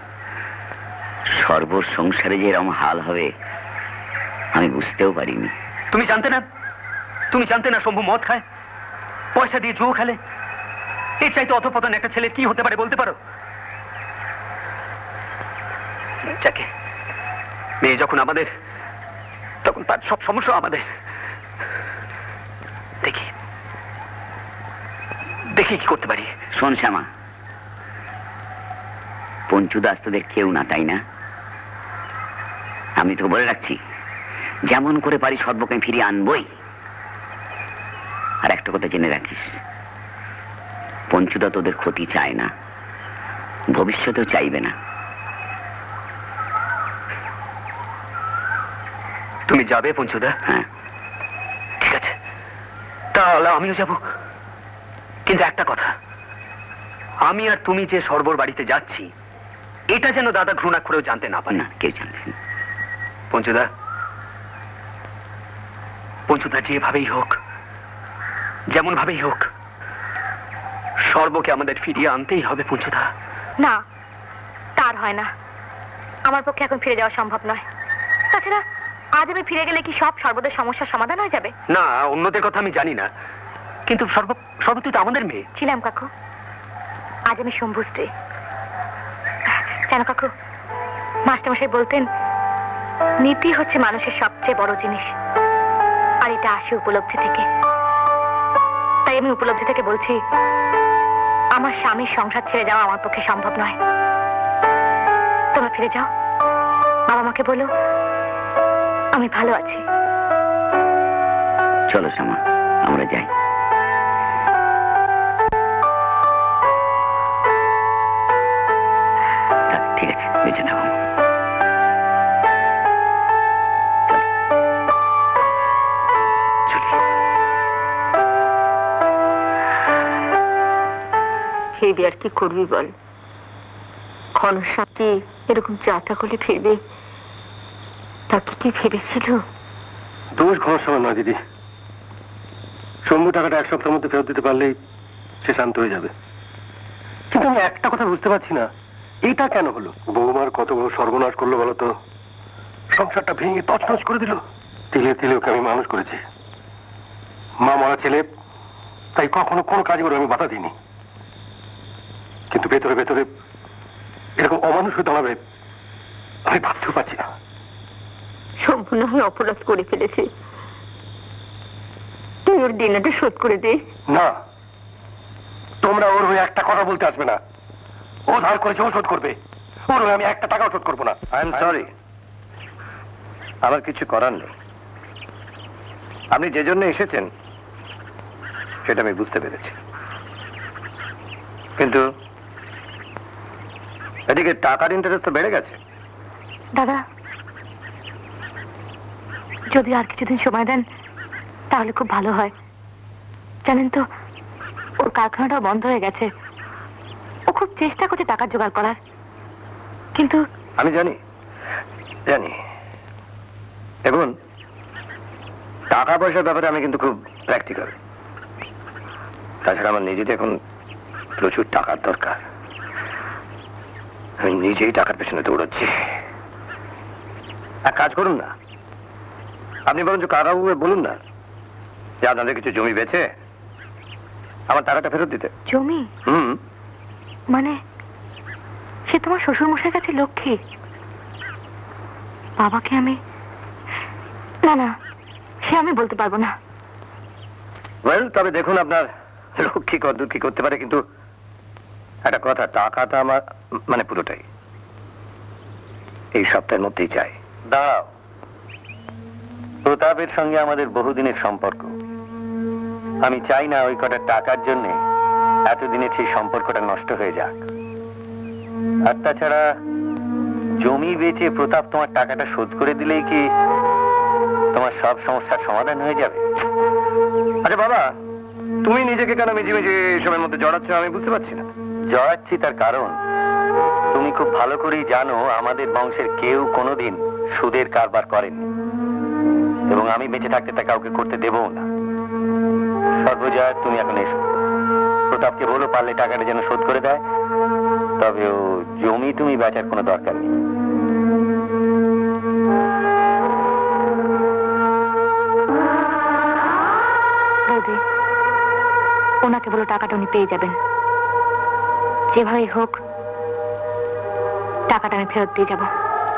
সর্বর সংসারে যে এরকম হাল হবে আমি বুঝতেও পারিনি। তুমি জানতে না শম্ভু মদ খায়, পয়সা দিয়ে জুয়ো খেলে? এর চাইতে অধঃপতন একটা ছেলের কি হতে পারে বলতে পারো? যাকে মেয়ে যখন আমাদের, তখন তার সব সমস্যা আমাদের। দেখি কি করতে পারি। শোন শ্যামা, পঞ্চুদাস তোদের কেউ না, তাই না? আমি তোকে বলে রাখছি, যেমন করে পারি সর্বকে ফিরিয়ে আনবই। আর একটা কথা জেনে রাখিস, পঞ্চুদা তোদের ক্ষতি চায় না, ভবিষ্যতেও চাইবে না। তুমি যাবে পঞ্চুদা? হ্যাঁ। ঠিক আছে, তাহলে আমিও যাব। কিন্তু একটা কথা, আমি আর তুমি যে সর্বর বাড়িতে যাচ্ছি এটা যেন দাদা ঘৃণা করেও জানতে না পারে। না, কেউ জানিস না। পঞ্চুদা যেভাবেই হোক, যেমন ভাবেই হোক, সর্বকে আমাদের ফিরিয়ে আনতেই হবে। পঞ্চুদা না, তার হয় না। আমার পক্ষে এখন ফিরে যাওয়া সম্ভব নয়। তাছাড়া আজ আমি ফিরে গেলে কি সব সর্বদের সমস্যার সমাধান হয়ে যাবে? না, অন্যদের কথা আমি জানি না, কিন্তু সর্ব তুই তো আমাদের মেয়ে। ছিলাম কাকু, আজ আমি শম্ভু স্ত্রী। কেন কাকু, মাস্টারমশাই বলতেন নীতি হচ্ছে মানুষের সবচেয়ে বড় জিনিস, আর এটা আসে উপলব্ধি থেকে। তাই আমি উপলব্ধি থেকে বলছি, আমার স্বামীর সংসার ছেড়ে যাওয়া আমার পক্ষে সম্ভব নয়। তোমরা ফিরে যাও, বাবা মাকে বলো আমি ভালো আছি। চলো শ্যামা, আমরা যাই। ঠিক আছে, বেঁচে থাকো। ফিরবি আর কি করবি বল? ক্ষণস্বামী এরকম চাটা করে ফিরবে, তাকে কি ভেবেছিল? দোষ ঘনশ্যামের নয় দিদি, শম্ভু টাকাটা এক সপ্তাহের মধ্যে ফেরত দিতে পারলেই সে শান্ত হয়ে যাবে। কিন্তু আমি একটা কথা বুঝতে পারছি না, এটা কেন হলো? বৌমার কত বড় সর্বনাশ করলো বলতো? সংসারটা ভেঙে তছনছ করে দিল। তিলে তিলে ওকে আমি মানুষ করেছি, মা মরা ছেলে, তাই কখনো কোনো কাজ করে আমি বাধা দিইনি। কিন্তু ভেতরে ভেতরে এরকম অমানুষ হয়ে দাঁড়াবে আমি ভাবতেও পারছি না। সম্পূর্ণ আমি অপরাধ করে ফেলেছি, তুই ওর দিনটা শোধ করে দে। না, তোমরা ওর হয়ে একটা কথা বলতে আসবে না। ও ধার করেছে, ও শোধ করবে। ওর হয়ে আমি একটা টাকাও শোধ করবো না। আই এম সরি, আমার কিছু করার নেই। আপনি যে জন্য এসেছেন সেটা আমি বুঝতে পেরেছি, কিন্তু এদিকে টাকার ইন্টারেস্ট তো বেড়ে গেছে। দাদা, যদি আর কিছুদিন সময় দেন তাহলে খুব ভালো হয়। জানেন তো, ওর কারখানাটাও বন্ধ হয়ে গেছে। ও খুব চেষ্টা করছে টাকা জোগাড় করার, কিন্তু আমি জানি দেখুন, টাকা পয়সার ব্যাপারে আমি কিন্তু খুব প্র্যাকটিক্যাল। তাছাড়া আমার নিজেদের এখন প্রচুর টাকার দরকার। আমি নিজেই টাকার পেছনে দৌড়াচ্ছি। এক কাজ করুন না, আপনি বরঞ্চ কাকাবাবুকে বলুন না যে আপনাদের কিছু জমি বেচে আমার টাকাটা ফেরত দিতে। জমি? মানে সে তোমার শ্বশুর মশাইয়ের কাছে লক্ষ্মী? বাবাকে আমি না, সে আমি বলতে পারবো না। ওয়েল, তবে দেখুন আপনার লক্ষ্মী কত কি করতে পারে, কিন্তু একটা কথা, টাকাটা আমার মানে পুরোটাই এই সপ্তাহের মধ্যেই চাই। দাও, প্রতাপের সঙ্গে আমাদের বহুদিনের সম্পর্ক। আমি চাই না ওই কটা টাকার জন্য এতদিনের সেই সম্পর্কটা নষ্ট হয়ে যাক। আর তাছাড়া জমি বেচে প্রতাপ তোমার টাকাটা শোধ করে দিলেই কি তোমার সব সমস্যার সমাধান হয়ে যাবে? আচ্ছা বাবা, তুমি নিজেকে কেন মিজিমিজি এসবের মধ্যে জড়াচ্ছ আমি বুঝতে পারছি না। জড়াচ্ছি তার কারণ তুমি খুব ভালো করেই জানো আমাদের বংশের কেউ কোনোদিন সুদের কারবার করেনি, এবং আমি বেঁচে থাকতে তা কাউকে করতে দেবও না। সর্বজয়া, তুমি এখন এসো। প্রতাপকে বলো পারলে টাকাটা যেন শোধ করে দেয়, তবে ও জমি তুমি বেচার কোনো দরকার নেই। বৌদি, ওনাকে বলো টাকাটা উনি পেয়ে যাবেন, যেভাবেই হোক টাকাটা আমি ফেরত দিয়ে যাব।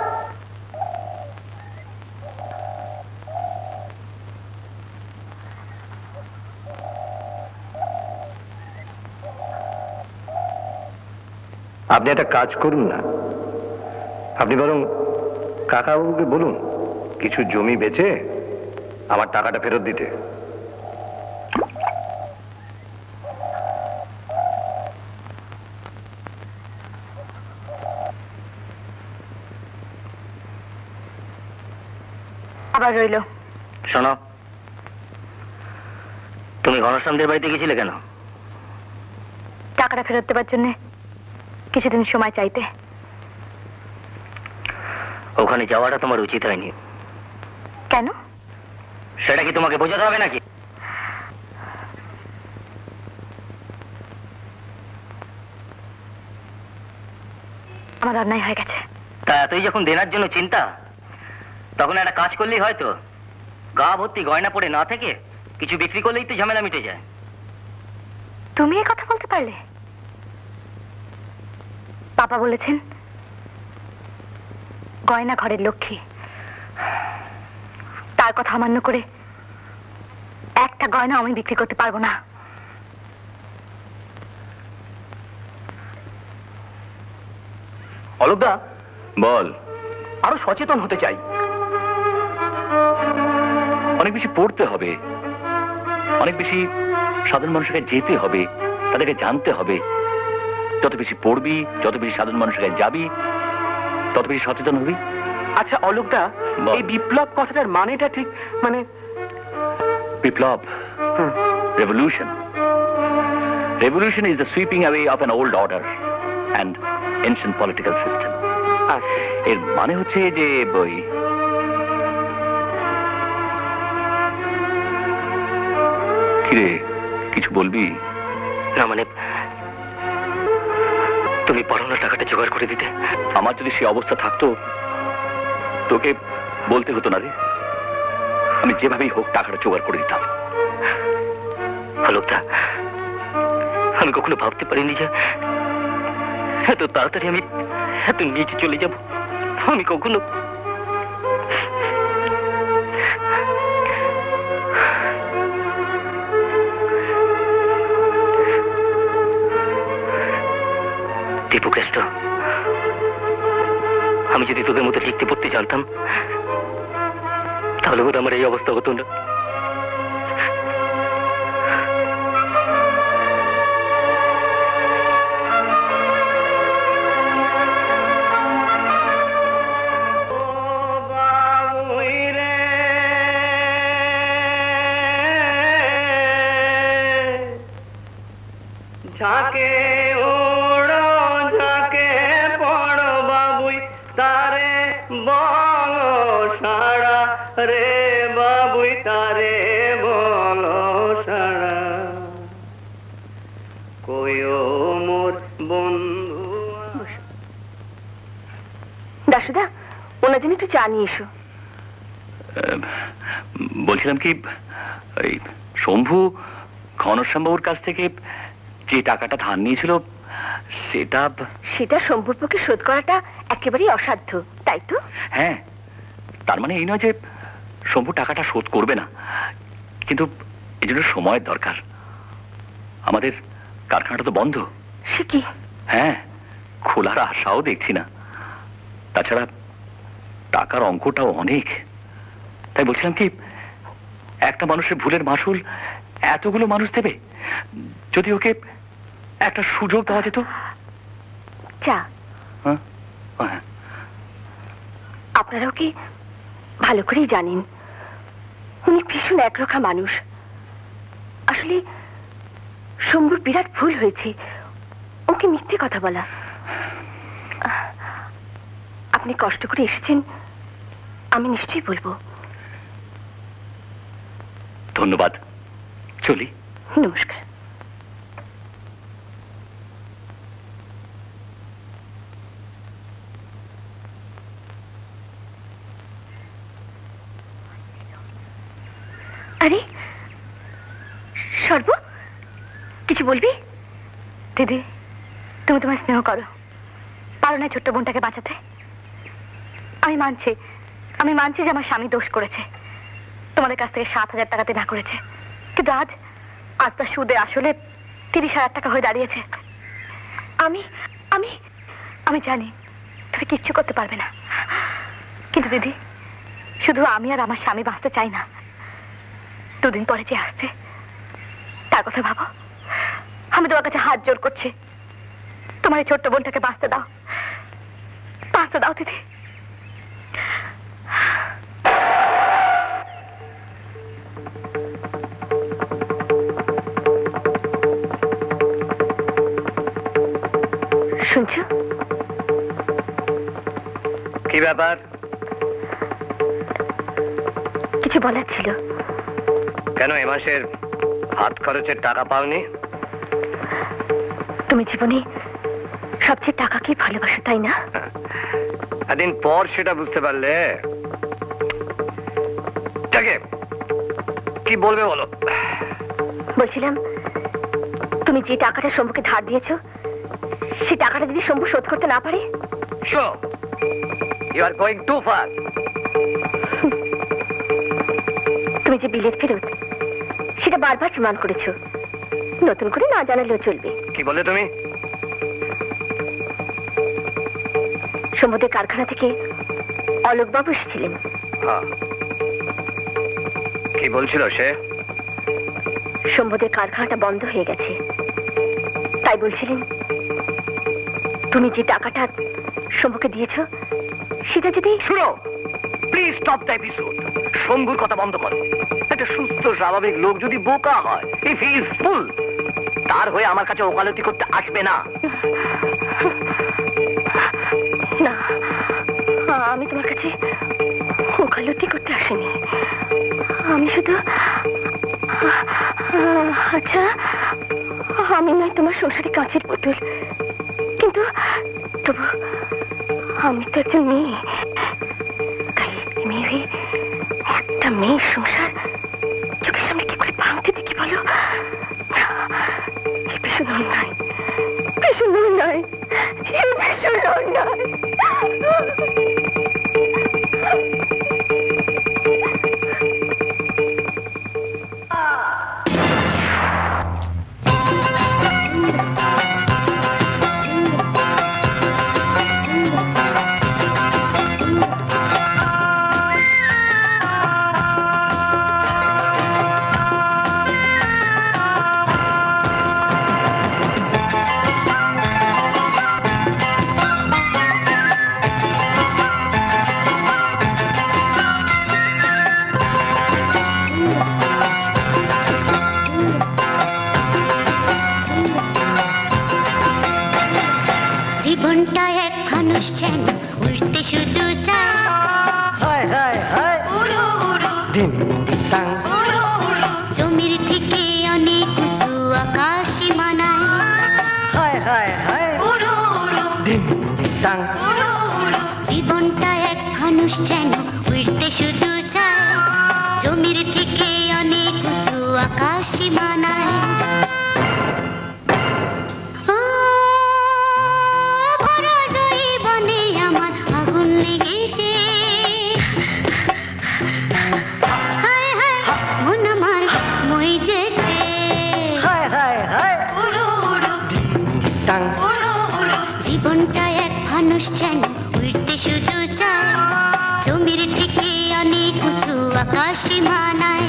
আপনি একটা কাজ করুন না, আপনি বরং কাকাবাবুকে বলুন কিছু জমি বেচে আমার টাকাটা ফেরত দিতে। আবার রইল। শোনো, তুমি ঘনশ্যামদের বাড়িতে গেছিলে কেন? টাকাটা ফেরত দেওয়ার জন্য কিছুদিন সময় চাইতে। ওখানে যাওয়াটা তোমার উচিত হয়নি। কেন? সেটা কি তোমাকে বোঝাতে হবে নাকি? আমার অন্যায় হয়ে গেছে। তা এতই যখন দেনার জন্য চিন্তা, তখন একটা কাজ করলেই হয়তো, গা ভর্তি গয়না পড়ে না থেকে কিছু বিক্রি করলেই তো ঝামেলা মিটে যায়। তুমি এই কথা বলতে পারলে? পাপা বলেছেন গয়না ঘরের লক্ষ্মী, তার কথা অমান্য করে একটা গয়না আমি বিক্রি করতে পারবো না। অলোকদা, বল। আরো সচেতন হতে চাই, অনেক বেশি পড়তে হবে, অনেক বেশি সাধারণ মানুষের কাছে যেতে হবে, তাদেরকে জানতে হবে। যত বেশি পড়বি, যত বেশি সাধারণ মানুষের কাছে যাবি, তত বেশি সচেতন হবি। আচ্ছা অলোকদা, এই বিপ্লব কথাটার মানেটা ঠিক মানে? বিপ্লব, revolution. Revolution is the sweeping away of an old order and ancient political system. এর মানে হচ্ছে যে বই কিরে, কিছু বলবি? না মানে, তুমি পড়ানোর টাকাটা জোগাড় করে দিতে। আমার যদি সে অবস্থা থাকতো তোকে বলতে হতো না রে, আমি যেভাবেই হোক টাকাটা জোগাড় করে দিতাম। অলোকদা, আমি কখনো ভাবতে পারিনি যে এত তাড়াতাড়ি আমি এত নিচে চলে যাব। আমি কখনো দীপকেষ্ট, আমি যদি তোদের মতো লিখতে পড়তে জানতাম তাহলে বোধ আমার এই অবস্থা হতো না। ঝাঁকে ওড়ো ঝাঁকে পড়ো বাবুই তারে বল সারা রে বাবুই তারে বল সারা কইও মোর বন্ধু। দাসুদা, ওনার জন্য একটু চা নিয়ে এসো। বলছিলাম কি, এই শম্ভু ঘনশ্যামবাবুর কাছ থেকে যে টাকাটা ধার নিয়েছিল সেটা শম্ভুর পক্ষে শোধ করাটা একেবারেই অসাধ্য, তাই তো? হ্যাঁ, তার মানে এই নয় যে শম্ভু টাকাটা শোধ করবে না, কিন্তু এই জন্য সময়ের দরকার। আমাদের কারখানাটা তো বন্ধ। সে কি? হ্যাঁ, খোলার আশাও দেখছি না। তাছাড়া টাকার অঙ্কটাও অনেক। তাই বলছিলাম কি, একটা মানুষের ভুলের মাসুল এতগুলো মানুষ দেবে? যদি ওকে একটা সুযোগ দেওয়া যেত। চা আপনারাও কি ভালো করেই জানেন উনি ভীষণ একরোখা মানুষ। আসলে শম্ভুর বিরাট ভুল হয়েছে ওকে মিথ্যে কথা বলা। আপনি কষ্ট করে এসেছেন, আমি নিশ্চয়ই বলবো। ধন্যবাদ, চলি। নমস্কার। আরে সর্ব, কিছু বলবি? দিদি, তুমি তোমার স্নেহ করো, পারো না ছোট্ট বোনটাকে বাঁচাতে? আমি মানছি যে আমার স্বামী দোষ করেছে, তোমাদের কাছ থেকে 7,000 টাকা দেনা করেছে, কিন্তু আজ তার সুদে আসলে 30,000 টাকা হয়ে দাঁড়িয়েছে। আমি আমি আমি জানি তুমি কিচ্ছু করতে পারবে না, কিন্তু দিদি, শুধু আমি আর আমার স্বামী বাঁচতে চাই না। 2 দিন পরে যে আসছে তার কথা ভাবো। আমি তোমার কাছে হাত জোর করছি, তোমার এই ছোট্ট বোনটাকে বাঁচতে দাও, বাঁচতে দাও দিদি। শুনছো? কি ব্যাপার? কিছু বলার ছিল। কেন এ মাসের হাত খরচের টাকা পাওনি? তুমি জীবনে সবচেয়ে টাকাকেই ভালোবাসো, তাই না? এদিন পর সেটা বুঝতে পারলে। কি বলবে বলো? বলছিলাম, তুমি যে টাকাটা শম্ভুকে ধার দিয়েছো, সে টাকাটা যদি শম্ভু শোধ করতে না পারে? You are going too far. তুমি যে বিলেত ফেরত, সেটা বারবার প্রমাণ করেছো, নতুন করে না জানালেও চলবে। কি বলে তুমি? শম্ভুদের কারখানা থেকে অলোকবাবু এসেছিলেন। কি বলছিল সে? শম্ভুদের কারখানাটা বন্ধ হয়ে গেছে, তাই বলছিলেন তুমি যে টাকাটা শম্ভুকে দিয়েছো সেটা যদি... শুনো, প্লিজ স্টপ দ্য এপিসোড। শম্ভুর কথা বন্ধ করো। একটা সুস্থ স্বাভাবিক লোক যদি বোকা হয়, ইফ হি ইজ ফুল, তার হয়ে আমার কাছে ওকালতি করতে আসবে না। না, আমি তোমার কাছে ওকালতি করতে আসিনি। আমি শুধু... আচ্ছা, আমি নয় তোমার সংসারে কাঁচের বোতল, কিন্তু তবু আমি তো একজন মেয়ে, তাই মেয়ে একটা মেয়ের সংসার চোখের সামনে কি করে ভাঙতে দেখি বলো? ভীষণ অন্যায়, ভীষণ অন্যায়, ভীষণ অন্যায়। জীবনটা এক ফানুস যেন উড়তে শুধু চায়, হায় হায় হায়, উড়ো উড়ো, দিন দিতাং, উড়ো উড়ো, জমির থেকে অনেক উঁচু আকাশে মানায়, হায় হায় হায়, উড়ো উড়ো, দিন দিতাং, উড়ো উড়ো, জীবনটা এক ফানুস যেন উড়তে শুধু চায়, জমির থেকে অনেক উঁচু আকাশে মানায়। জীবনটা এক ফানুস যেন উড়তে শুধু চায়, জমির থেকে অনেক উঁচু আকাশে মানায়।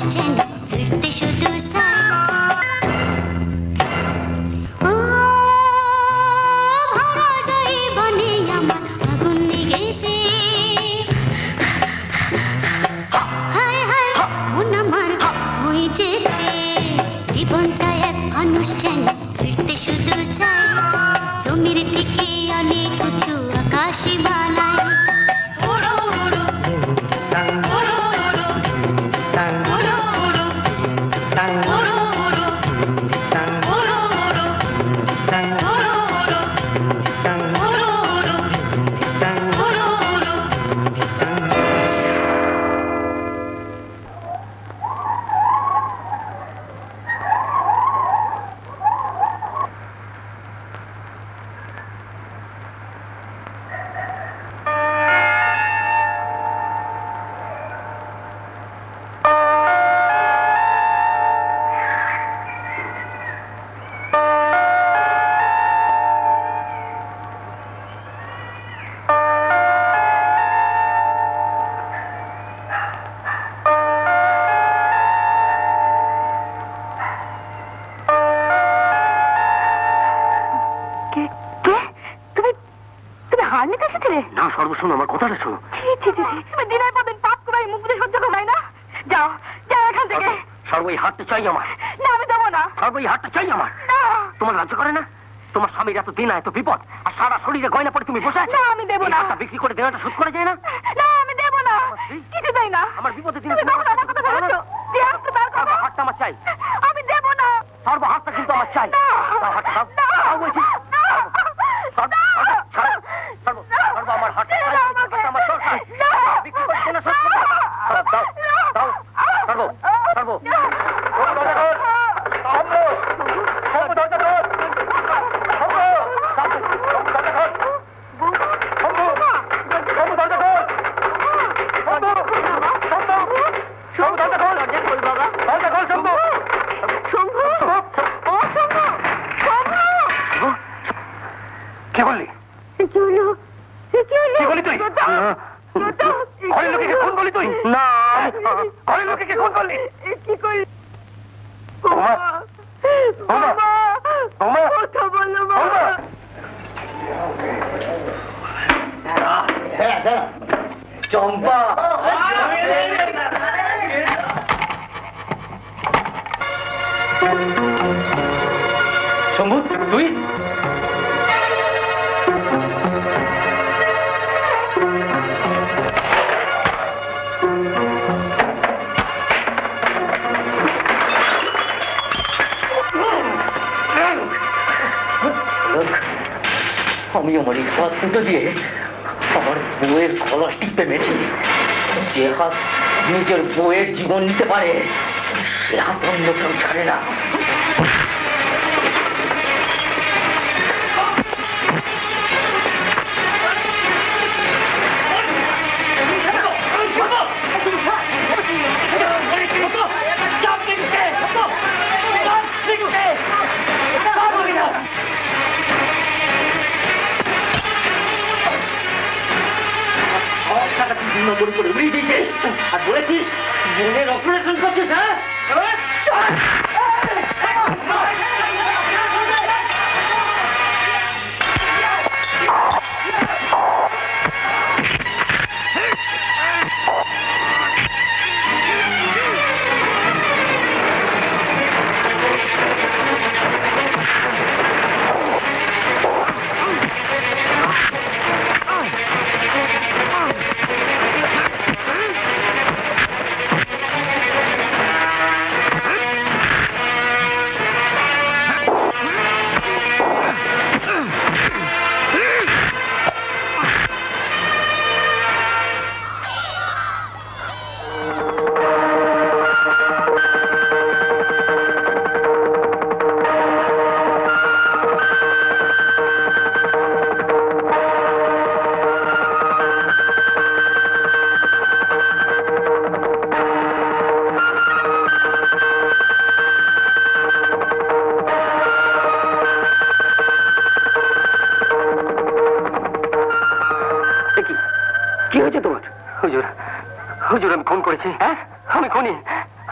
যেন ফিরতে শুধু চাই ও ভরা যায় বনে আমার আগুন লেগেছে হায় হায় মন আমার হয়েছে জীবনটা এক মানুষ যেন ফিরতে শুধু চাই জমির থেকে অনেক উঁচু আকাশে বানায় উড়ো উড়ো উড়ো উড়ো উড়ো উড়ো উড়ো উড়ো উড়ো না সর্বশোন আমার কথাটা শোনো দিনের পর দিন পাপ করে মুখ দিয়ে সহ্য করবে না যাও যাও এখান থেকে সর্ব এই হাতটা চাই আমার না আমি দেবো না সর্ব এই হাতটা চাই আমার তোমার লজ্জা করে না তোমার স্বামীর এত দিন এত বিপদ আর সারা শরীরে গয়না পরে তুমি বসে আছো না আমি দেবো না বিক্রি করে দেওয়াটা শোধ করা যায় না না আমি দেবো না কিছু চাই না আমার বিপদে দিন হাতটা আমার চাই আমি দেবো না সর্ব হাতটা কিন্তু আমার চাই হাতটা দাও দাও বলছি সর্ব আমার হাতটা আমার দরকার বিক্রি করে দেনা শোধ করো দাও দাও সর্ব সর্ব কে বললি কি বলি তুই ঘরের লোকে খুন করলি তুই না ঘরের লোকে খুন করলি কি করলি চম্পা শম্ভু তুই আমি আমার এই হাত দুটো দিয়ে আমার বউয়ের গলা টিপে মেছি যে হাত নিজের বউয়ের জীবন নিতে পারে সে হাত অন্য কেউ ছাড়ে না আর বলেছিস বোনের অপারেশন করছিস হ্যাঁ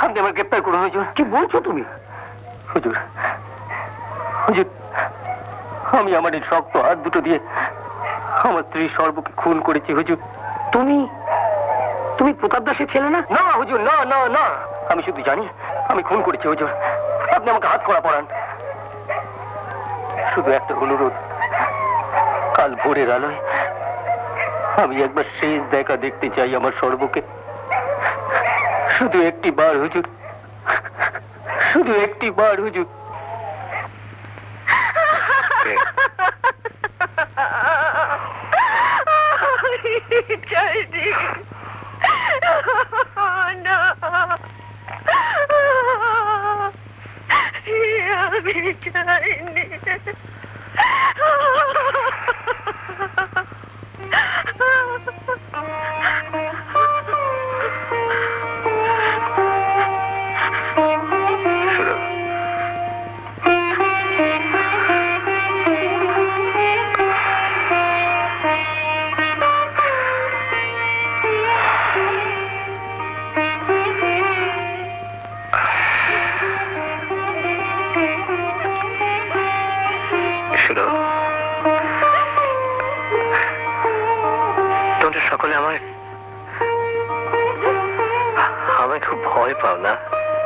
আপনি আমার গ্রেপ্তার করুন হুজুর। কি বলছো তুমি? হুজুর হুজুর, আমি আমার এই শক্ত হাত দুটো দিয়ে আমার স্ত্রী সর্বকে খুন করেছি হুজুর। তুমি তুমি প্রতাপ দাসের ছেলে না? না হুজুর, না না না, আমি শুধু জানি আমি খুন করেছি হুজুর। আপনি আমাকে হাত করা পড়ান। শুধু একটা অনুরোধ, কাল ভোরের আলোয় আমি একবার শেষ দেখা দেখতে চাই আমার সর্বকে। শুধু একটি বার হুজুর, শুধু একটি বার হুজুর। আমি চাইনি। সকলে আমায় খুব ভয় পাও না?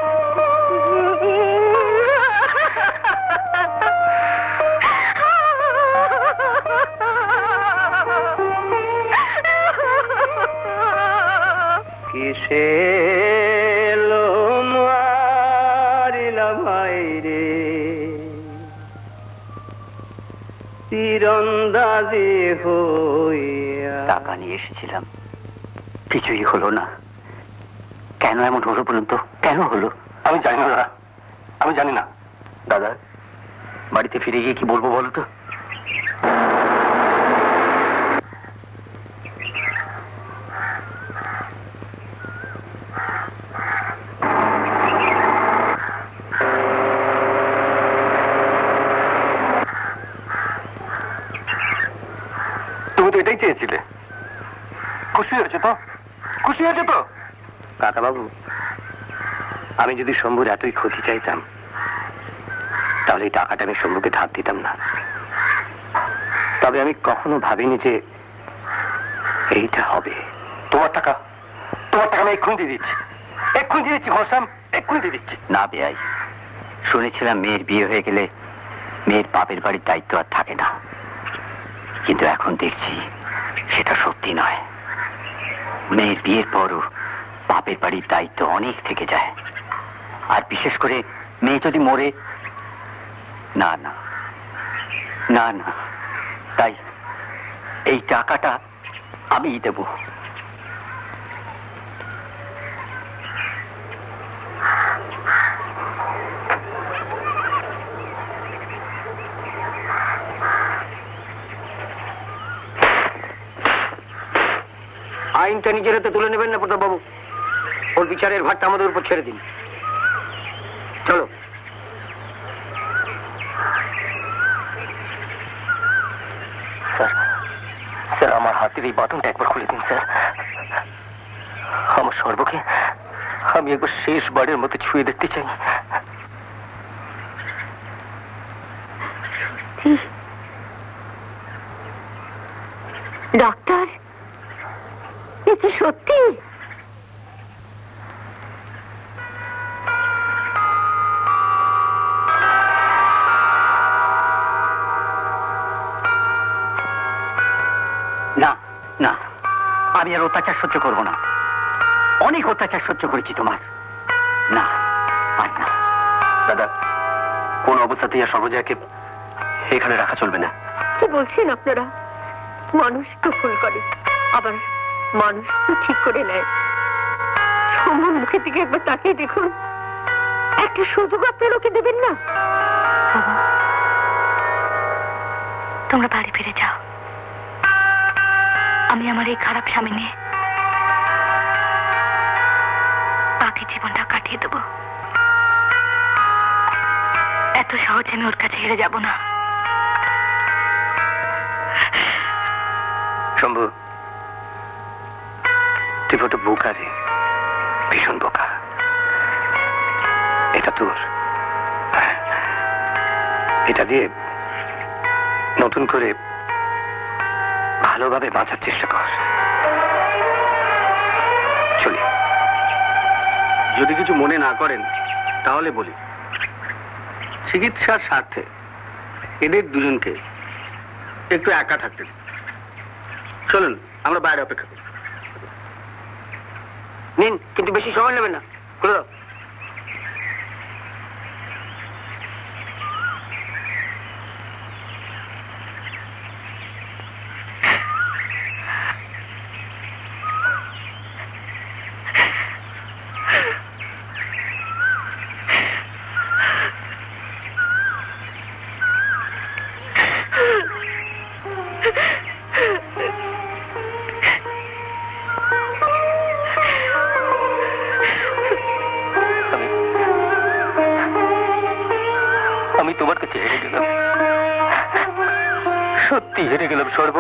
কিসে মারিলাম রে তীরন্দাজি হইয়া। টাকা নিয়ে এসেছিলাম, কিছুই হলো না। কেন এমন হলো বলুন তো? কেন হলো? আমি জানি না দাদা, আমি জানি না। দাদা, বাড়িতে ফিরে গিয়ে কি বলবো বলো তো? এটাই চেয়েছিলে? খুশি হয়েছে তো? খুশি হয়েছে তো? কাকা বাবু, আমি যদি শম্ভুর এতই ক্ষতি চাইতাম তাহলে এই টাকাটা আমি শম্ভুকে ধার দিতাম না। তবে আমি কখনো ভাবিনি যে এইটা হবে। তোমার টাকা, তোমার টাকা আমি এক্ষুনি দিয়ে দিচ্ছি, এক্ষুনি দিয়ে দিচ্ছি ঘনশ্যাম, এক্ষুনি দিয়ে দিচ্ছি। না বেয়াই, শুনেছিলাম মেয়ের বিয়ে হয়ে গেলে মেয়ের বাপের বাড়ির দায়িত্ব আর থাকে না, কিন্তু এখন দেখছি সেটা সত্যি নয়। মেয়ের বিয়ের পরও বাপের বাড়ির দায়িত্ব অনেক থেকে যায়, আর বিশেষ করে মেয়ে যদি মরে। না না না না, তাই এই টাকাটা আমিই দেব। আইনটা নিজের হাতে তুলে নেবেন না প্রতাপ বাবু, ওর বিচারের ভারটা আমাদের উপর ছেড়ে দিন। চলো। স্যার, স্যার আমার হাতের এই বাটনটা একবার খুলে দিন স্যার। আমার সর্বকে আমি একবার শেষবারের মতো ছুঁয়ে দেখতে চাই। ডাক্তার, এটা সত্যি? না না, আমি আর অত্যাচার সহ্য করবো না। অনেক অত্যাচার সহ্য করেছি তোমার। না আর না। দাদা, কোন অবস্থাতেই আর সর্বজয়াকে এখানে রাখা চলবে না। কি বলছেন আপনারা? মানুষ তো ভুল করে, আবার মানুষ তো ঠিক করে নেয়। শম্ভুর মুখের দিকে একবার তাকিয়ে দেখুন, একটা সুযোগ আপনার ওকে দেবেন না? তোমরা বাড়ি ফিরে যাও, আমি আমার এই খারাপ স্বামী নিয়ে বাকি জীবনটা কাটিয়ে দেব। এত সহজে আমি ওর কাছে হেরে যাব না। শম্ভু, তুই বড় বোকা রে, ভীষণ বোকা। দূর। এটা দিয়ে নতুন করে ভালোভাবে বাঁচার চেষ্টা কর। চলি। যদি কিছু মনে না করেন তাহলে বলি, চিকিৎসার স্বার্থে এদের দুজনকে একটু একা থাকতে দিন। চলুন আমরা বাইরে অপেক্ষা করি। নিন, কিন্তু বেশি সময় নেবেন না। খুলে দাও। আমি তোমার কাছে হেরে গেলাম, সত্যি হেরে গেলাম সর্ব।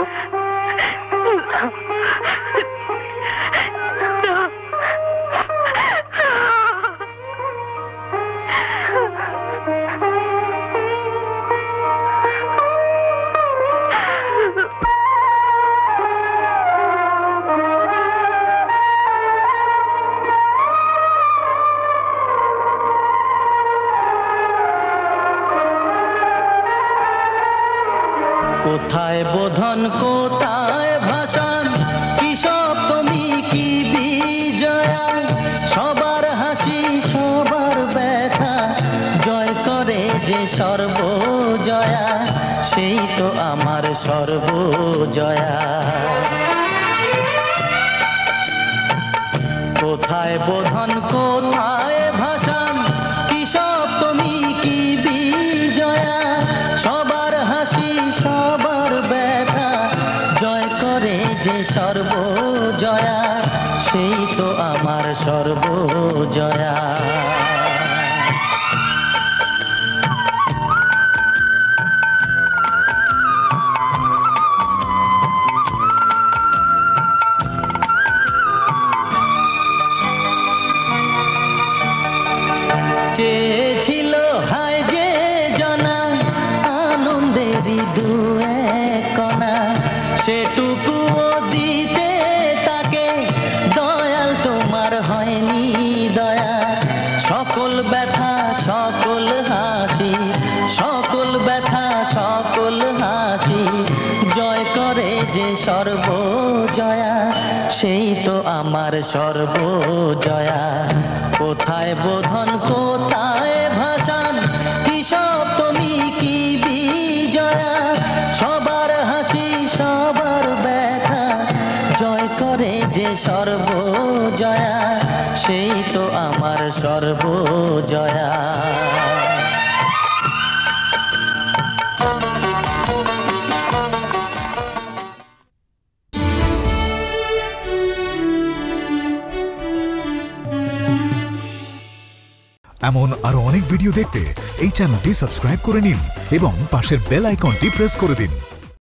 কোথায় বোধন কোথায় ভাষণ, কি সপ্তমী কি বিজয়া, সবার হাসি সবার ব্যথা, জয় করে যে সর্বজয়া, সেই তো আমার সর্বজয়া। কোথায় বোধন কোথায় ভাষণ, কি সপ্তমী কি বিজয়া, সবার হাসি সবার ব্যথা, জয় করে যে সর্বজয়া, সেই তো আমার সর্বজয়া। চেয়েছিল হায় যে জনা আনন্দেরই দুএকণা, সেটুকুও দিতে তাকে দয়াল তোমার হয়নি দয়া। সকল ব্যথা সকল হাসি, সকল ব্যথা সকল হাসি, জয় করে যে সর্বজয়া, সেই তো আমার সর্বজয়া। কোথায় বোধন কোথায় ভাষণ, কি সপ্তমী কি বিজয়া, সবার হাসি সবার ব্যথা, জয় করে যে সর্বজয়া, সেই তো আমার সর্বজয়া। এমন আরো অনেক ভিডিও দেখতে এই চ্যানেলটি সাবস্ক্রাইব করে নিন এবং পাশের বেল আইকনটি প্রেস করে দিন।